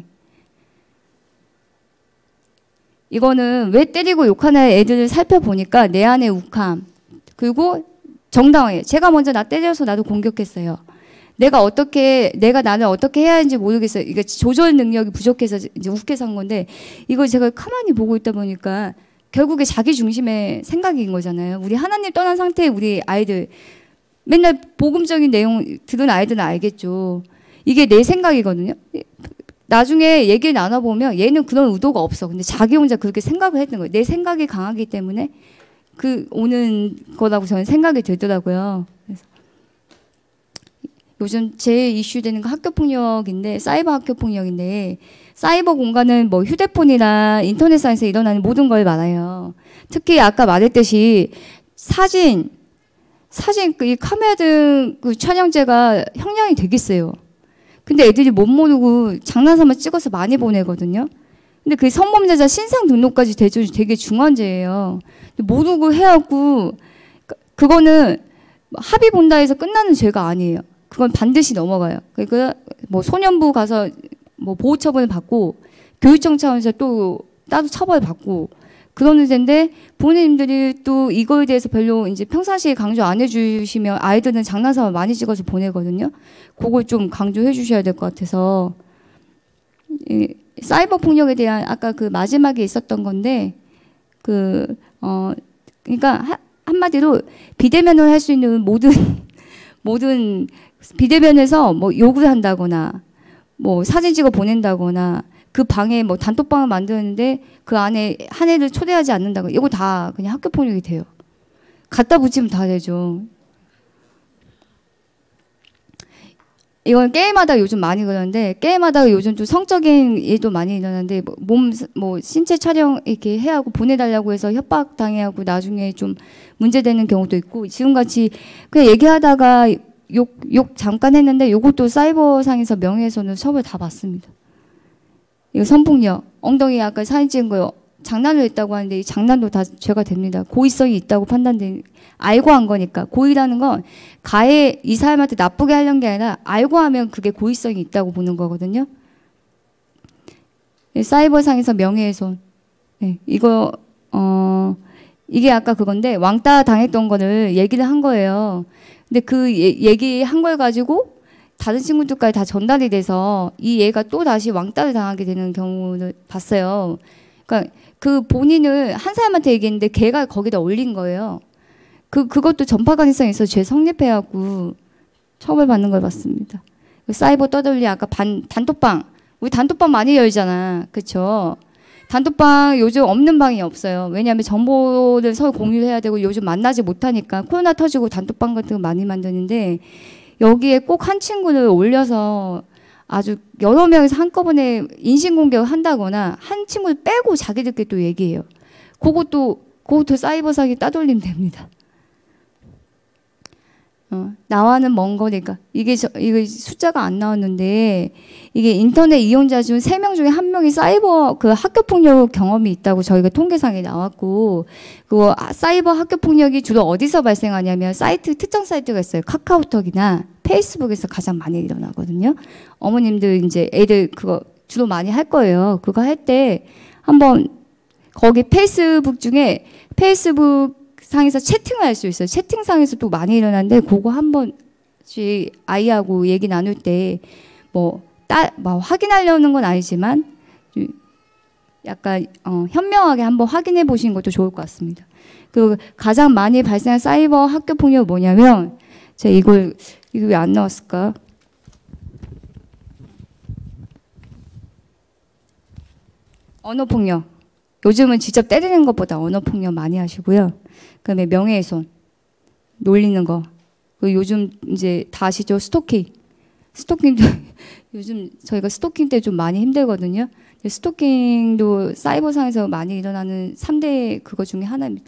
이거는 왜 때리고 욕하는 애들을 살펴보니까 내 안의 욱함 그리고 정당화예요. 제가 먼저 나 때려서 나도 공격했어요. 내가 나를 어떻게 해야 하는지 모르겠어요. 이게 조절 능력이 부족해서 이제 욱해서 한 건데 이걸 제가 가만히 보고 있다 보니까 결국에 자기 중심의 생각인 거잖아요. 우리 하나님 떠난 상태의 우리 아이들 맨날 복음적인 내용 들은 아이들은 알겠죠. 이게 내 생각이거든요. 나중에 얘기를 나눠보면 얘는 그런 의도가 없어. 근데 자기 혼자 그렇게 생각을 했던 거예요. 내 생각이 강하기 때문에 그 오는 거라고 저는 생각이 들더라고요. 그래서 요즘 제일 이슈되는 거 학교폭력인데 사이버 학교폭력인데 사이버 공간은 뭐 휴대폰이나 인터넷상에서 일어나는 모든 걸 말해요. 특히 아까 말했듯이 사진 이 카메라 등 그 촬영제가 형량이 되게 세요. 근데 애들이 못 모르고 장난삼아 찍어서 많이 보내거든요. 근데 그 성범죄자 신상 등록까지 되게 중환죄예요. 모르고 해하고 그거는 합의 본다 해서 끝나는 죄가 아니에요. 그건 반드시 넘어가요. 그러니까 뭐 소년부 가서 뭐 보호 처분을 받고 교육청 차원에서 또 따로 처벌 받고 그러는 데인데 부모님들이 또 이거에 대해서 별로 이제 평상시에 강조 안 해주시면 아이들은 장난삼아 많이 찍어서 보내거든요. 그걸 좀 강조해 주셔야 될 것 같아서 이 사이버 폭력에 대한 아까 그 마지막에 있었던 건데 그러니까 한마디로 비대면을 할 수 있는 모든 비대면에서 뭐 요구를 한다거나 뭐 사진 찍어 보낸다거나 그 방에 뭐 단톡방을 만드는데 그 안에 한 애를 초대하지 않는다거나 이거 다 그냥 학교 폭력이 돼요. 갖다 붙이면 다 되죠. 이건 게임하다가 요즘 많이 그러는데 게임하다가 요즘 좀 성적인 일도 많이 일어나는데 뭐 신체 촬영 이렇게 해하고 보내달라고 해서 협박 당해하고 나중에 좀 문제되는 경우도 있고 지금같이 그냥 얘기하다가 욕 잠깐 했는데 요것도 사이버상에서 명예훼손을 처벌 다 받습니다. 이거 성폭력 엉덩이 아까 사진 찍은 거 장난을 했다고 하는데 이 장난도 다 죄가 됩니다. 고의성이 있다고 판단된 알고 한 거니까 고의라는 건 가해 이 사람한테 나쁘게 하려는 게 아니라 알고 하면 그게 고의성이 있다고 보는 거거든요. 사이버상에서 명예훼손 이거 이게 아까 그건데 왕따 당했던 거를 얘기를 한 거예요. 근데 그 얘기한 걸 가지고 다른 친구들까지 다 전달이 돼서 이 얘가 또 다시 왕따를 당하게 되는 경우를 봤어요. 그러니까 그 본인을 한 사람한테 얘기했는데 걔가 거기다 올린 거예요. 그것도 전파 가능성이 있어서 죄 성립해갖고 처벌받는 걸 봤습니다. 사이버 떠돌리 아까 단톡방 우리 단톡방 많이 열잖아, 그렇죠? 단톡방 요즘 없는 방이 없어요. 왜냐하면 정보를 서로 공유해야 되고 요즘 만나지 못하니까 코로나 터지고 단톡방 같은 거 많이 만드는데 여기에 꼭 한 친구를 올려서 아주 여러 명이서 한꺼번에 인신공격을 한다거나 한 친구를 빼고 자기들끼리 또 얘기해요. 그것도 사이버상에 따돌리면 됩니다. 나와는 먼 거니까 이게 숫자가 안 나왔는데 이게 인터넷 이용자 중 3명 중에 1명이 사이버 그 학교 폭력 경험이 있다고 저희가 통계상에 나왔고 그 사이버 학교 폭력이 주로 어디서 발생하냐면 특정 사이트가 있어요. 카카오톡이나 페이스북에서 가장 많이 일어나거든요. 어머님들 이제 애들 그거 주로 많이 할 거예요. 그거 할 때 한번 거기 페이스북 중에 페이스북 상에서 채팅을 할 수 있어요. 채팅상에서 또 많이 일어나는데 그거 한 번씩 아이하고 얘기 나눌 때 뭐 확인하려는 건 아니지만 약간 현명하게 한번 확인해 보시는 것도 좋을 것 같습니다. 그리고 가장 많이 발생한 사이버 학교 폭력이 뭐냐면 제가 이거 왜 안 나왔을까? 언어 폭력. 요즘은 직접 때리는 것보다 언어 폭력 많이 하시고요. 그다음에 명예훼손, 놀리는 거. 요즘 이제 다 아시죠? 스토킹도 요즘 저희가 스토킹 때 좀 많이 힘들거든요. 스토킹도 사이버상에서 많이 일어나는 3대 그거 중에 하나입니다.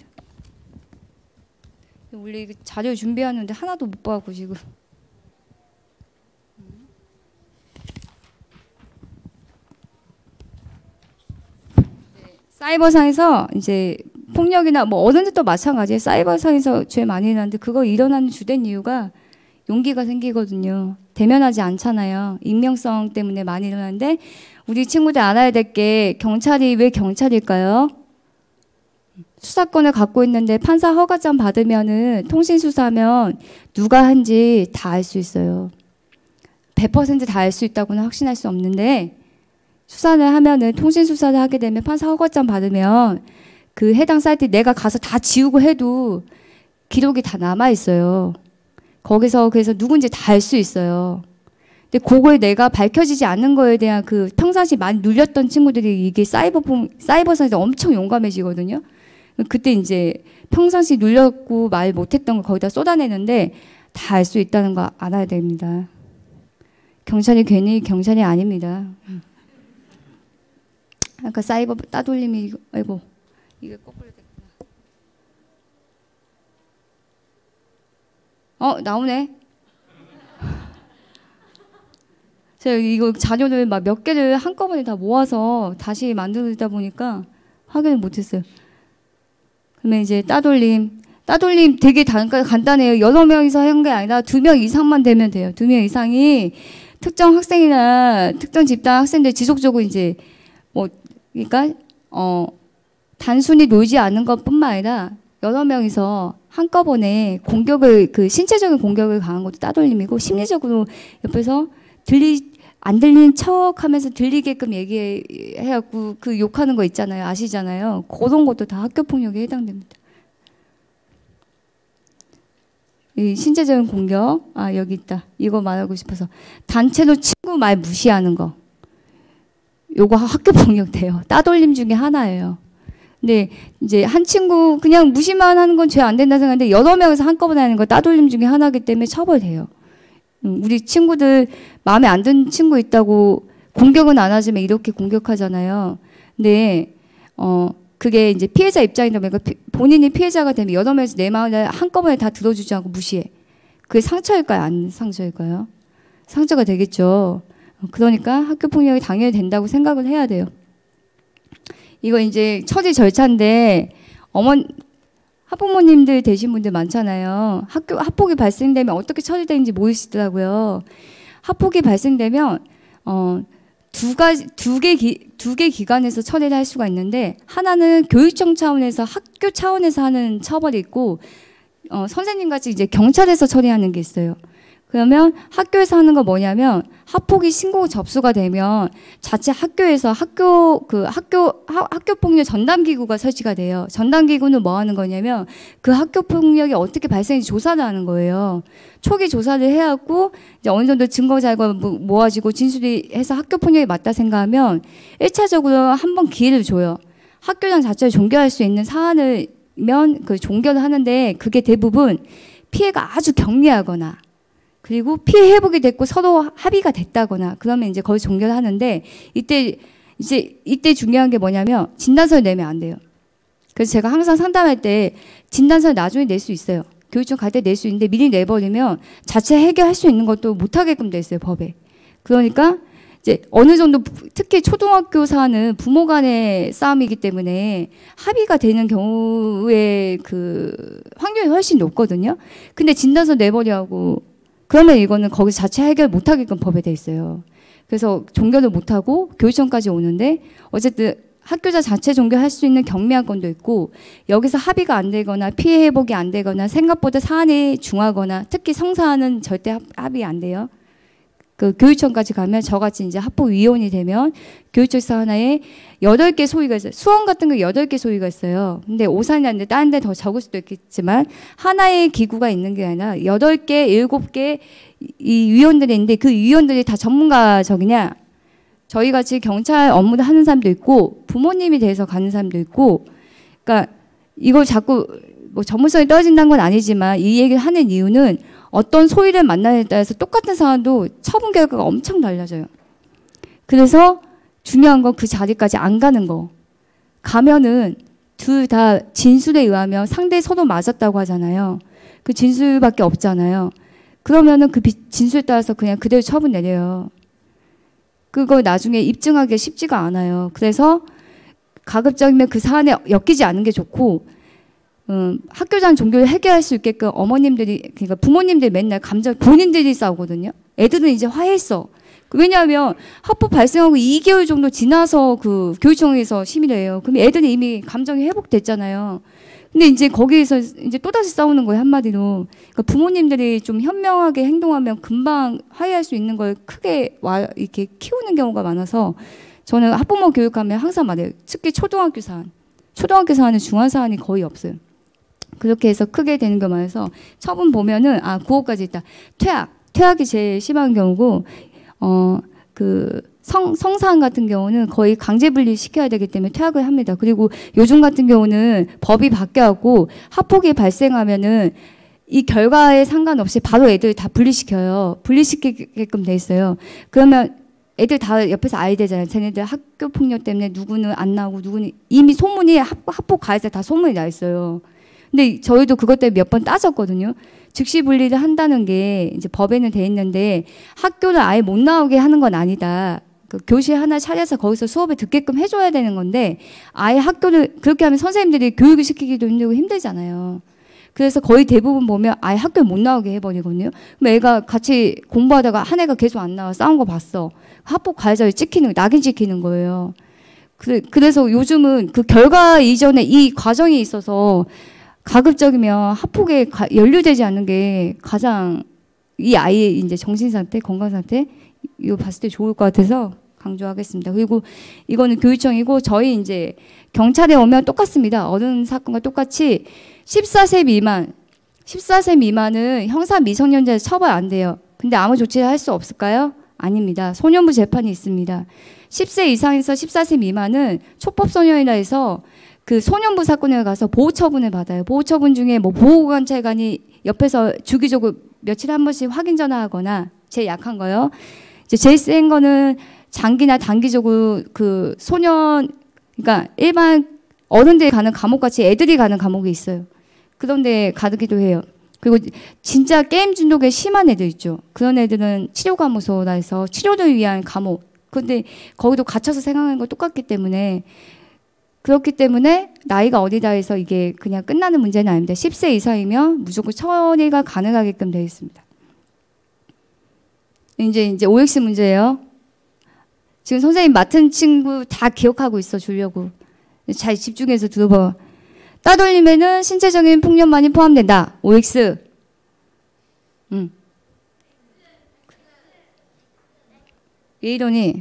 원래 자료 준비하는데 하나도 못 봐갖고 지금. 사이버상에서 이제 폭력이나 뭐 어른들도 마찬가지예요. 사이버상에서 제일 많이 일어나는데 그거 일어나는 주된 이유가 용기가 생기거든요. 대면하지 않잖아요. 익명성 때문에 많이 일어나는데 우리 친구들 알아야 될 게 경찰이 왜 경찰일까요? 수사권을 갖고 있는데 판사 허가장 받으면은 통신수사면 누가 한지 다 알 수 있어요. 100% 다 알 수 있다고는 확신할 수 없는데 수사를 하면은 통신수사를 하게 되면 판사 허가장 받으면 그 해당 사이트 내가 가서 다 지우고 해도 기록이 다 남아 있어요. 거기서 그래서 누군지 다 알 수 있어요. 근데 그걸 내가 밝혀지지 않는 거에 대한 그 평상시 많이 눌렸던 친구들이 이게 사이버상에서 엄청 용감해지거든요. 그때 이제 평상시 눌렸고 말 못했던 걸 거기다 쏟아내는데 다 알 수 있다는 거 알아야 됩니다. 경찰이 괜히 경찰이 아닙니다. 아까 사이버 따돌림이 아이고 이게 거꾸로 됐구나. 나오네. 제가 이거 자료를 막 몇 개를 한꺼번에 다 모아서 다시 만들다 보니까 확인을 못했어요. 그러면 이제 따돌림 되게 간단해요. 6명이서 한 게 아니라 2명 이상만 되면 돼요. 2명 이상이 특정 학생이나 특정 집단 학생들 지속적으로 이제 그러니까 단순히 놀지 않는 것뿐만 아니라 여러 명이서 한꺼번에 공격을 신체적인 공격을 가한 것도 따돌림이고 심리적으로 옆에서 안 들리는 척하면서 들리게끔 얘기해갖고 그 욕하는 거 있잖아요. 아시잖아요. 그런 것도 다 학교 폭력에 해당됩니다. 이 신체적인 공격 여기 있다. 이거 말하고 싶어서 단체로 친구 말 무시하는 거. 요거 학교 폭력 돼요. 따돌림 중에 하나예요. 근데 이제 한 친구 그냥 무시만 하는 건 죄 안 된다 생각하는데 여러 명에서 한꺼번에 하는 거 따돌림 중에 하나이기 때문에 처벌돼요. 우리 친구들 마음에 안 드는 친구 있다고 공격은 안 하지만 이렇게 공격하잖아요. 근데 그게 이제 피해자 입장이다 보니까 본인이 피해자가 되면 여러 명에서 내 마음을 한꺼번에 다 들어주지 않고 무시해. 그게 상처일까요? 안 상처일까요? 상처가 되겠죠. 그러니까 학교 폭력이 당연히 된다고 생각을 해야 돼요. 이거 이제 처리 절차인데 학부모님들 되신 분들 많잖아요. 학폭이 발생되면 어떻게 처리되는지 모르시더라고요. 학폭이 발생되면 두 개 기관에서 처리를 할 수가 있는데 하나는 교육청 차원에서 학교 차원에서 하는 처벌이 있고 선생님같이 이제 경찰에서 처리하는 게 있어요. 그러면 학교에서 하는 거 뭐냐면 학폭이 신고 접수가 되면 자체 학교에서 학교 폭력 전담 기구가 설치가 돼요. 전담 기구는 뭐 하는 거냐면 그 학교 폭력이 어떻게 발생했는지 조사를 하는 거예요. 초기 조사를 해갖고 이제 어느 정도 증거 자료가 모아지고 진술이 해서 학교 폭력이 맞다 생각하면 1차적으로 한번 기회를 줘요. 학교장 자체를 종결할 수 있는 사안을면 그 종결을 하는데 그게 대부분 피해가 아주 경미하거나 그리고 피해 회복이 됐고 서로 합의가 됐다거나 그러면 이제 거의 종결을 하는데 이때 중요한 게 뭐냐면 진단서를 내면 안 돼요. 그래서 제가 항상 상담할 때 진단서를 나중에 낼 수 있어요. 교육청 갈 때 낼 수 있는데 미리 내버리면 자체 해결할 수 있는 것도 못하게끔 돼 있어요, 법에. 그러니까 이제 어느 정도 특히 초등학교 사는 부모 간의 싸움이기 때문에 합의가 되는 경우에 그 확률이 훨씬 높거든요. 근데 진단서 내버리하고 그러면 이거는 거기서 자체 해결 못하게끔 법에 돼 있어요. 그래서 종결을 못하고 교육청까지 오는데 어쨌든 학교자 자체 종결할 수 있는 경미한 건도 있고 여기서 합의가 안 되거나 피해 회복이 안 되거나 생각보다 사안이 중하거나 특히 성사안은 절대 합의 안 돼요. 그 교육청까지 가면 저같이 이제 학부위원이 되면 교육청에서 하나에 8개 소위가 있어요. 수원 같은 거 8개 소위가 있어요. 근데 오산이라는데 다른 데 더 적을 수도 있겠지만 하나의 기구가 있는 게 아니라 8개, 7개 이 위원들이 있는데 그 위원들이 다 전문가적이냐? 저희 같이 경찰 업무를 하는 사람도 있고 부모님이 돼서 가는 사람도 있고 그러니까 이걸 자꾸 뭐 전문성이 떨어진다는 건 아니지만 이 얘기를 하는 이유는 어떤 소위를 만나에 따라서 똑같은 사안도 처분 결과가 엄청 달라져요. 그래서 중요한 건 그 자리까지 안 가는 거. 가면은 둘 다 진술에 의하면 상대 서로 맞았다고 하잖아요. 그 진술밖에 없잖아요. 그러면은 그 진술에 따라서 그냥 그대로 처분 내려요. 그걸 나중에 입증하기 쉽지가 않아요. 그래서 가급적이면 그 사안에 엮이지 않은 게 좋고 학교장 종교를 해결할 수 있게끔 어머님들이 그러니까 부모님들이 맨날 감정 본인들이 싸우거든요. 애들은 이제 화해했어. 왜냐하면 학폭 발생하고 2개월 정도 지나서 그 교육청에서 심의를 해요. 그럼 애들이 이미 감정이 회복됐잖아요. 근데 이제 거기에서 이제 또다시 싸우는 거예요, 한마디로. 그러니까 부모님들이 좀 현명하게 행동하면 금방 화해할 수 있는 걸 크게 이렇게 키우는 경우가 많아서 저는 학부모 교육하면 항상 말해요. 특히 초등학교 사안. 초등학교 사안은 중한 사안이 거의 없어요. 그렇게 해서 크게 되는 거 많아서 처분 보면은 9호까지 있다. 퇴학이 제일 심한 경우고 그 성사안 같은 경우는 거의 강제 분리시켜야 되기 때문에 퇴학을 합니다. 그리고 요즘 같은 경우는 법이 바뀌어갖고 학폭이 발생하면은 이 결과에 상관없이 바로 애들 다 분리시켜요. 분리시키게끔 돼 있어요. 그러면 애들 다 옆에서 아야 되잖아요. 쟤네들 학교 폭력 때문에 누구는 안 나오고 누구는 이미 소문이 학폭 가해자 다 소문이 나 있어요. 근데 저희도 그것 때문에 몇 번 따졌거든요. 즉시 분리를 한다는 게 이제 법에는 돼 있는데 학교를 아예 못 나오게 하는 건 아니다. 그 교실 하나 차려서 거기서 수업을 듣게끔 해줘야 되는 건데 아예 학교를 그렇게 하면 선생님들이 교육을 시키기도 힘들고 힘들잖아요. 그래서 거의 대부분 보면 아예 학교에 못 나오게 해버리거든요. 그럼 애가 같이 공부하다가 한 애가 계속 안 나와 싸운 거 봤어. 학폭 가해자를 낙인 찍히는 거예요. 그래서 요즘은 그 결과 이전에 이 과정이 있어서 가급적이면 학폭에 연루되지 않는 게 가장 이 아이의 이제 정신 상태, 건강 상태 이거 봤을 때 좋을 것 같아서 강조하겠습니다. 그리고 이거는 교육청이고 저희 이제 경찰에 오면 똑같습니다. 어른 사건과 똑같이 14세 미만은 형사 미성년자 처벌 안 돼요. 근데 아무 조치를 할 수 없을까요? 아닙니다. 소년부 재판이 있습니다. 10세 이상에서 14세 미만은 촉법소년이라 해서 그 소년부 사건에 가서 보호처분을 받아요. 보호처분 중에 뭐 보호관찰관이 옆에서 주기적으로 며칠에 한 번씩 확인 전화하거나 제일 약한 거요. 이제 제일 센 거는 장기나 단기적으로 그 소년 그러니까 일반 어른들이 가는 감옥 같이 애들이 가는 감옥이 있어요. 그런데 가기도 해요. 그리고 진짜 게임 중독에 심한 애들 있죠. 그런 애들은 치료감호소라 해서 치료를 위한 감옥. 근데 거기도 갇혀서 생활하는 거 똑같기 때문에 그렇기 때문에 나이가 어리다 해서 이게 그냥 끝나는 문제는 아닙니다. 10세 이상이면 무조건 처리가 가능하게끔 되어 있습니다. 이제 OX 문제예요. 지금 선생님 맡은 친구 다 기억하고 있어 주려고. 잘 집중해서 들어봐. 따돌림에는 신체적인 폭력만이 포함된다. OX. 왜 이러니?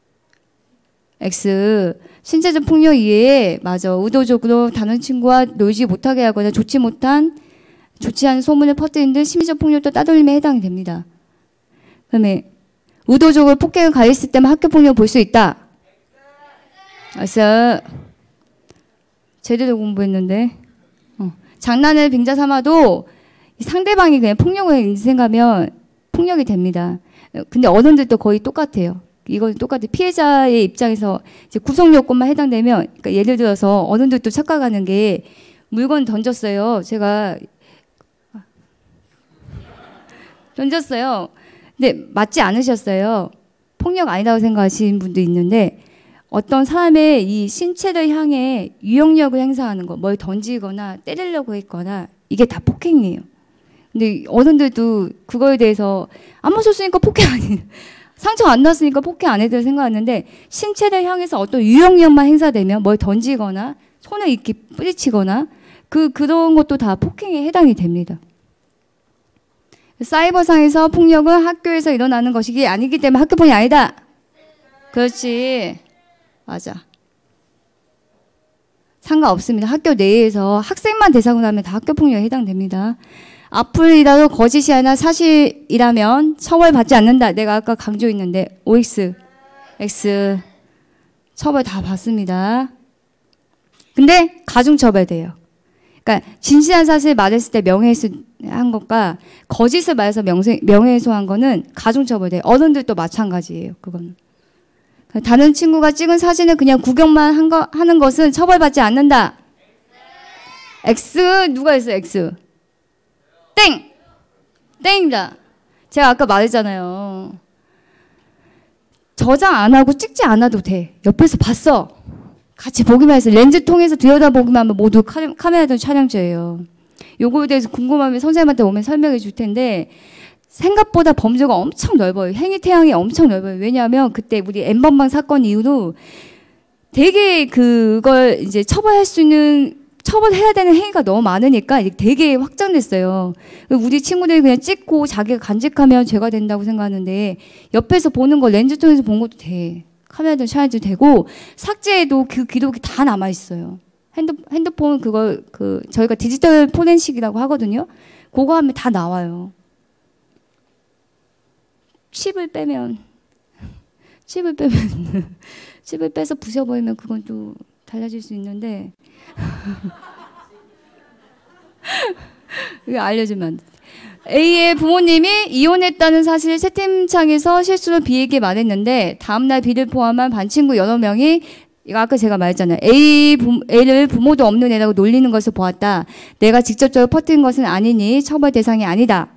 X. 신체적 폭력 이외에 맞아. 의도적으로 다른 친구와 놀지 못하게 하거나 좋지 않은 소문을 퍼뜨리는 등 심리적 폭력도 따돌림에 해당이 됩니다. 그다음에 의도적으로 폭행을 가했을 때만 학교 폭력을 볼 수 있다. 그래서 제대로 공부했는데 장난을 빙자 삼아도 상대방이 그냥 폭력을 생각하면 폭력이 됩니다. 근데 어른들도 거의 똑같아요. 이건 똑같아요. 피해자의 입장에서 이제 구성 요건만 해당되면 그러니까 예를 들어서 어른들도 착각하는 게 물건 던졌어요. 제가 던졌어요. 근데 맞지 않으셨어요. 폭력 아니라고 생각하시는 분도 있는데 어떤 사람의 이 신체를 향해 유형력을 행사하는 거, 뭘 던지거나 때리려고 했거나 이게 다 폭행이에요. 근데 어른들도 그거에 대해서 안 맞았으니까 폭행 아니에요. 상처 안 났으니까 폭행 안 해도 생각하는데 신체를 향해서 어떤 유형력만 행사되면 뭘 던지거나 손을 이렇게 뿌리치거나 그런 것도 다 폭행에 해당이 됩니다. 사이버상에서 폭력은 학교에서 일어나는 것이 아니기 때문에 학교폭력이 아니다. 그렇지. 맞아. 상관없습니다. 학교 내에서 학생만 대상으로 하면 다 학교폭력에 해당됩니다. 악플이라도 거짓이 아니라 사실이라면 처벌받지 않는다. 내가 아까 강조했는데 OX, X 처벌 다 받습니다. 근데 가중처벌돼요. 그러니까 진실한 사실을 말했을 때 명예훼손한 것과 거짓을 말해서 명예훼손한 거는 가중처벌돼요. 어른들도 마찬가지예요. 그거는. 다른 친구가 찍은 사진을 그냥 구경만 하는 것은 처벌받지 않는다. X 누가 했어요? X 땡! 땡입니다. 제가 아까 말했잖아요. 저장 안 하고 찍지 않아도 돼. 옆에서 봤어. 같이 보기만 해서 렌즈 통해서 들여다보기만 하면 모두 카메라든 촬영죄예요. 요거에 대해서 궁금하면 선생님한테 오면 설명해 줄 텐데 생각보다 범죄가 엄청 넓어요. 행위 태양이 엄청 넓어요. 왜냐하면 그때 우리 N번방 사건 이후로 되게 그걸 이제 처벌해야 되는 행위가 너무 많으니까 되게 확장됐어요. 우리 친구들이 그냥 찍고 자기가 간직하면 죄가 된다고 생각하는데 옆에서 보는 거 렌즈 통해서 본 것도 돼. 카메라도 촬영도 되고 삭제해도 그 기록이 다 남아 있어요. 핸드폰 그걸 저희가 디지털 포렌식이라고 하거든요. 그거 하면 다 나와요. 칩을 빼면 칩을 빼서 부셔버리면 그건 또 달라질 수 있는데 이거 알려주면 안 돼. A의 부모님이 이혼했다는 사실을 채팅창에서 실수로 B에게 말했는데 다음날 B를 포함한 반 친구 여러 명이 이거 아까 제가 말했잖아요. A를 부모도 없는 애라고 놀리는 것을 보았다. 내가 직접적으로 퍼뜨린 것은 아니니 처벌 대상이 아니다.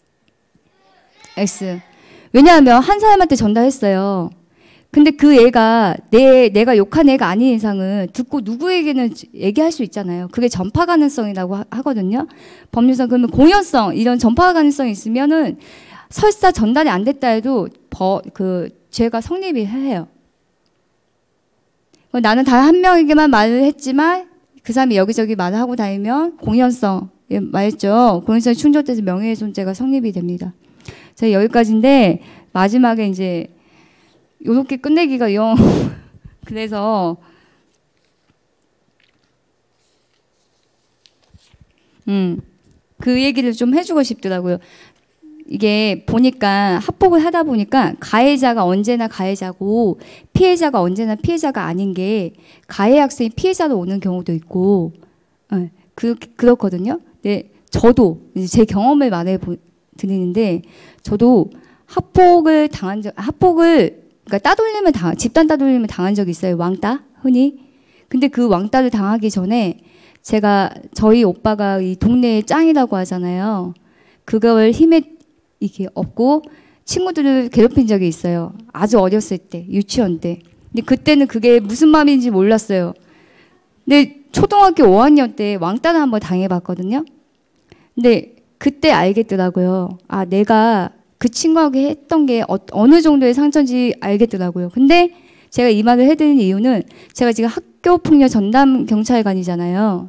X. 왜냐하면 한 사람한테 전달했어요. 근데 그 애가 내가 욕한 애가 아닌 이상은 듣고 누구에게는 얘기할 수 있잖아요. 그게 전파 가능성이라고 하거든요. 법률상 그러면 공연성 이런 전파 가능성이 있으면은 설사 전달이 안 됐다 해도 죄가 성립이 해요. 나는 단 한 명에게만 말을 했지만 그 사람이 여기저기 말을 하고 다니면 공연성 말했죠. 공연성이 충족돼서 명예훼손죄가 성립이 됩니다. 자, 여기까지인데 마지막에 이제 요렇게 끝내기가 그래서 그 얘기를 좀 해주고 싶더라고요. 이게 보니까 합복을 하다 보니까 가해자가 언제나 가해자고 피해자가 언제나 피해자가 아닌 게 가해 학생이 피해자로 오는 경우도 있고 그렇거든요. 네, 저도 이제 제 경험을 말해 드리는데 저도 합복을 그러니까 따돌림을 집단 따돌림을 당한 적이 있어요. 왕따 흔히. 근데 그 왕따를 당하기 전에 저희 오빠가 이 동네의 짱이라고 하잖아요. 그걸 힘에 이렇게 얻고 친구들을 괴롭힌 적이 있어요. 아주 어렸을 때, 유치원 때. 근데 그때는 그게 무슨 마음인지 몰랐어요. 근데 초등학교 5학년 때 왕따를 한번 당해봤거든요. 근데 그때 알겠더라고요. 아, 내가 그 친구하고 했던 게 어느 정도의 상처인지 알겠더라고요. 근데 제가 이 말을 해드리는 이유는 제가 지금 학교폭력 전담 경찰관이잖아요.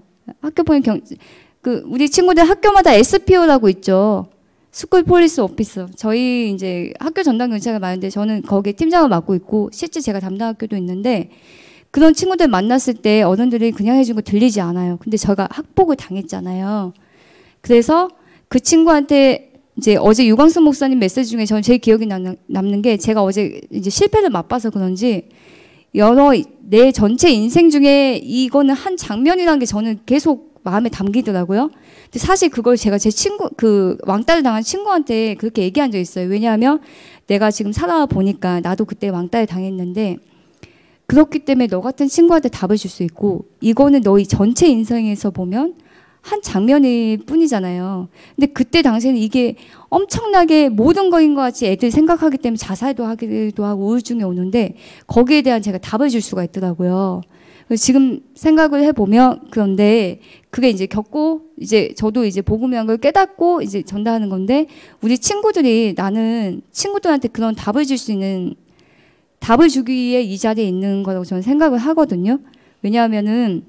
우리 친구들 학교마다 SPO라고 있죠. 스쿨 폴리스 오피서. 저희 이제 학교 전담 경찰관 많은데 저는 거기에 팀장을 맡고 있고 실제 제가 담당 학교도 있는데 그런 친구들 만났을 때 어른들이 그냥 해준 거 들리지 않아요. 근데 제가 학폭을 당했잖아요. 그래서 그 친구한테 이제 어제 유광수 목사님 메시지 중에 저는 제일 기억이 남는 게 제가 어제 이제 실패를 맛봐서 그런지 내 전체 인생 중에 이거는 한 장면이라는 게 저는 계속 마음에 담기더라고요. 근데 사실 그걸 제가 제 친구, 왕따를 당한 친구한테 그렇게 얘기한 적이 있어요. 왜냐하면 내가 지금 살아와 보니까 나도 그때 왕따를 당했는데 그렇기 때문에 너 같은 친구한테 답을 줄 수 있고 이거는 너희 전체 인생에서 보면 한 장면일 뿐이잖아요. 근데 그때 당시에는 이게 엄청나게 모든 거인 것 같이 애들이 생각하기 때문에 자살도 하기도 하고 우울증이 오는데 거기에 대한 제가 답을 줄 수가 있더라고요. 지금 생각을 해보면 그런데 그게 이제 겪고 이제 저도 이제 복음이라는 걸 깨닫고 이제 전달하는 건데 우리 친구들이 나는 친구들한테 그런 답을 줄 수 있는 답을 주기 위해 이 자리에 있는 거라고 저는 생각을 하거든요. 왜냐하면은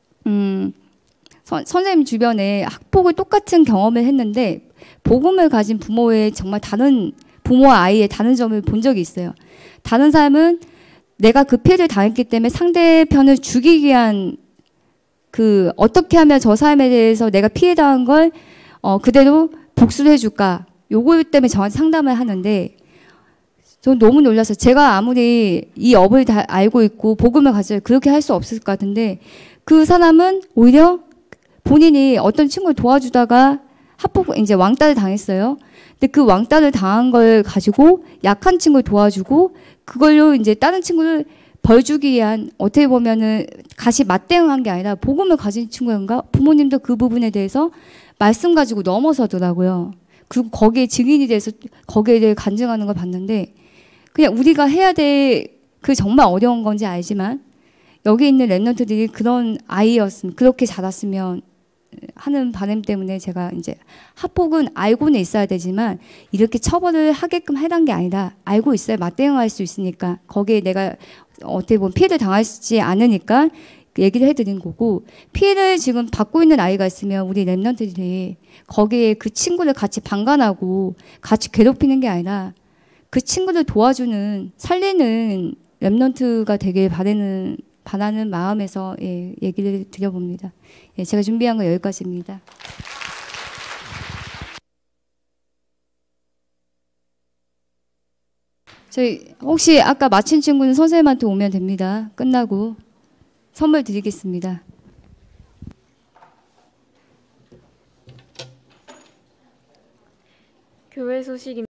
선생님 주변에 학폭을 똑같은 경험을 했는데 복음을 가진 부모의 정말 다른 부모와 아이의 다른 점을 본 적이 있어요. 다른 사람은 내가 그 피해를 당했기 때문에 상대편을 죽이기 위한 그 어떻게 하면 저 사람에 대해서 내가 피해당한 걸 그대로 복수를 해줄까 요거 때문에 저한테 상담을 하는데 전 너무 놀라서 제가 아무리 이 업을 다 알고 있고 복음을 가져야 그렇게 할 수 없을 것 같은데 그 사람은 오히려 본인이 어떤 친구를 도와주다가 학폭 이제 왕따를 당했어요. 근데 그 왕따를 당한 걸 가지고 약한 친구를 도와주고 그걸로 이제 다른 친구를 벌 주기 위한 어떻게 보면은 같이 맞대응한 게 아니라 복음을 가진 친구인가 부모님도 그 부분에 대해서 말씀 가지고 넘어서더라고요. 그리고 거기에 증인이 돼서 거기에 대해 간증하는 걸 봤는데 그냥 우리가 해야 될 그 정말 어려운 건지 알지만 여기 있는 랩런트들이 그런 아이였으면 그렇게 자랐으면 하는 바람 때문에 제가 이제 학폭은 알고는 있어야 되지만 이렇게 처벌을 하게끔 해란 게 아니라 알고 있어야 맞대응할 수 있으니까 거기에 내가 어떻게 보면 피해를 당하지 않으니까 얘기를 해드린 거고 피해를 지금 받고 있는 아이가 있으면 우리 랩런트들이 거기에 그 친구를 같이 방관하고 같이 괴롭히는 게 아니라 그 친구를 도와주는 살리는 랩런트가 되길 바라는 마음에서 예, 얘기를 드려봅니다. 예, 제가 준비한 거 여기까지입니다. 저희 혹시 아까 마친 친구는 선생님한테 오면 됩니다. 끝나고 선물 드리겠습니다. 교회 소식입니다.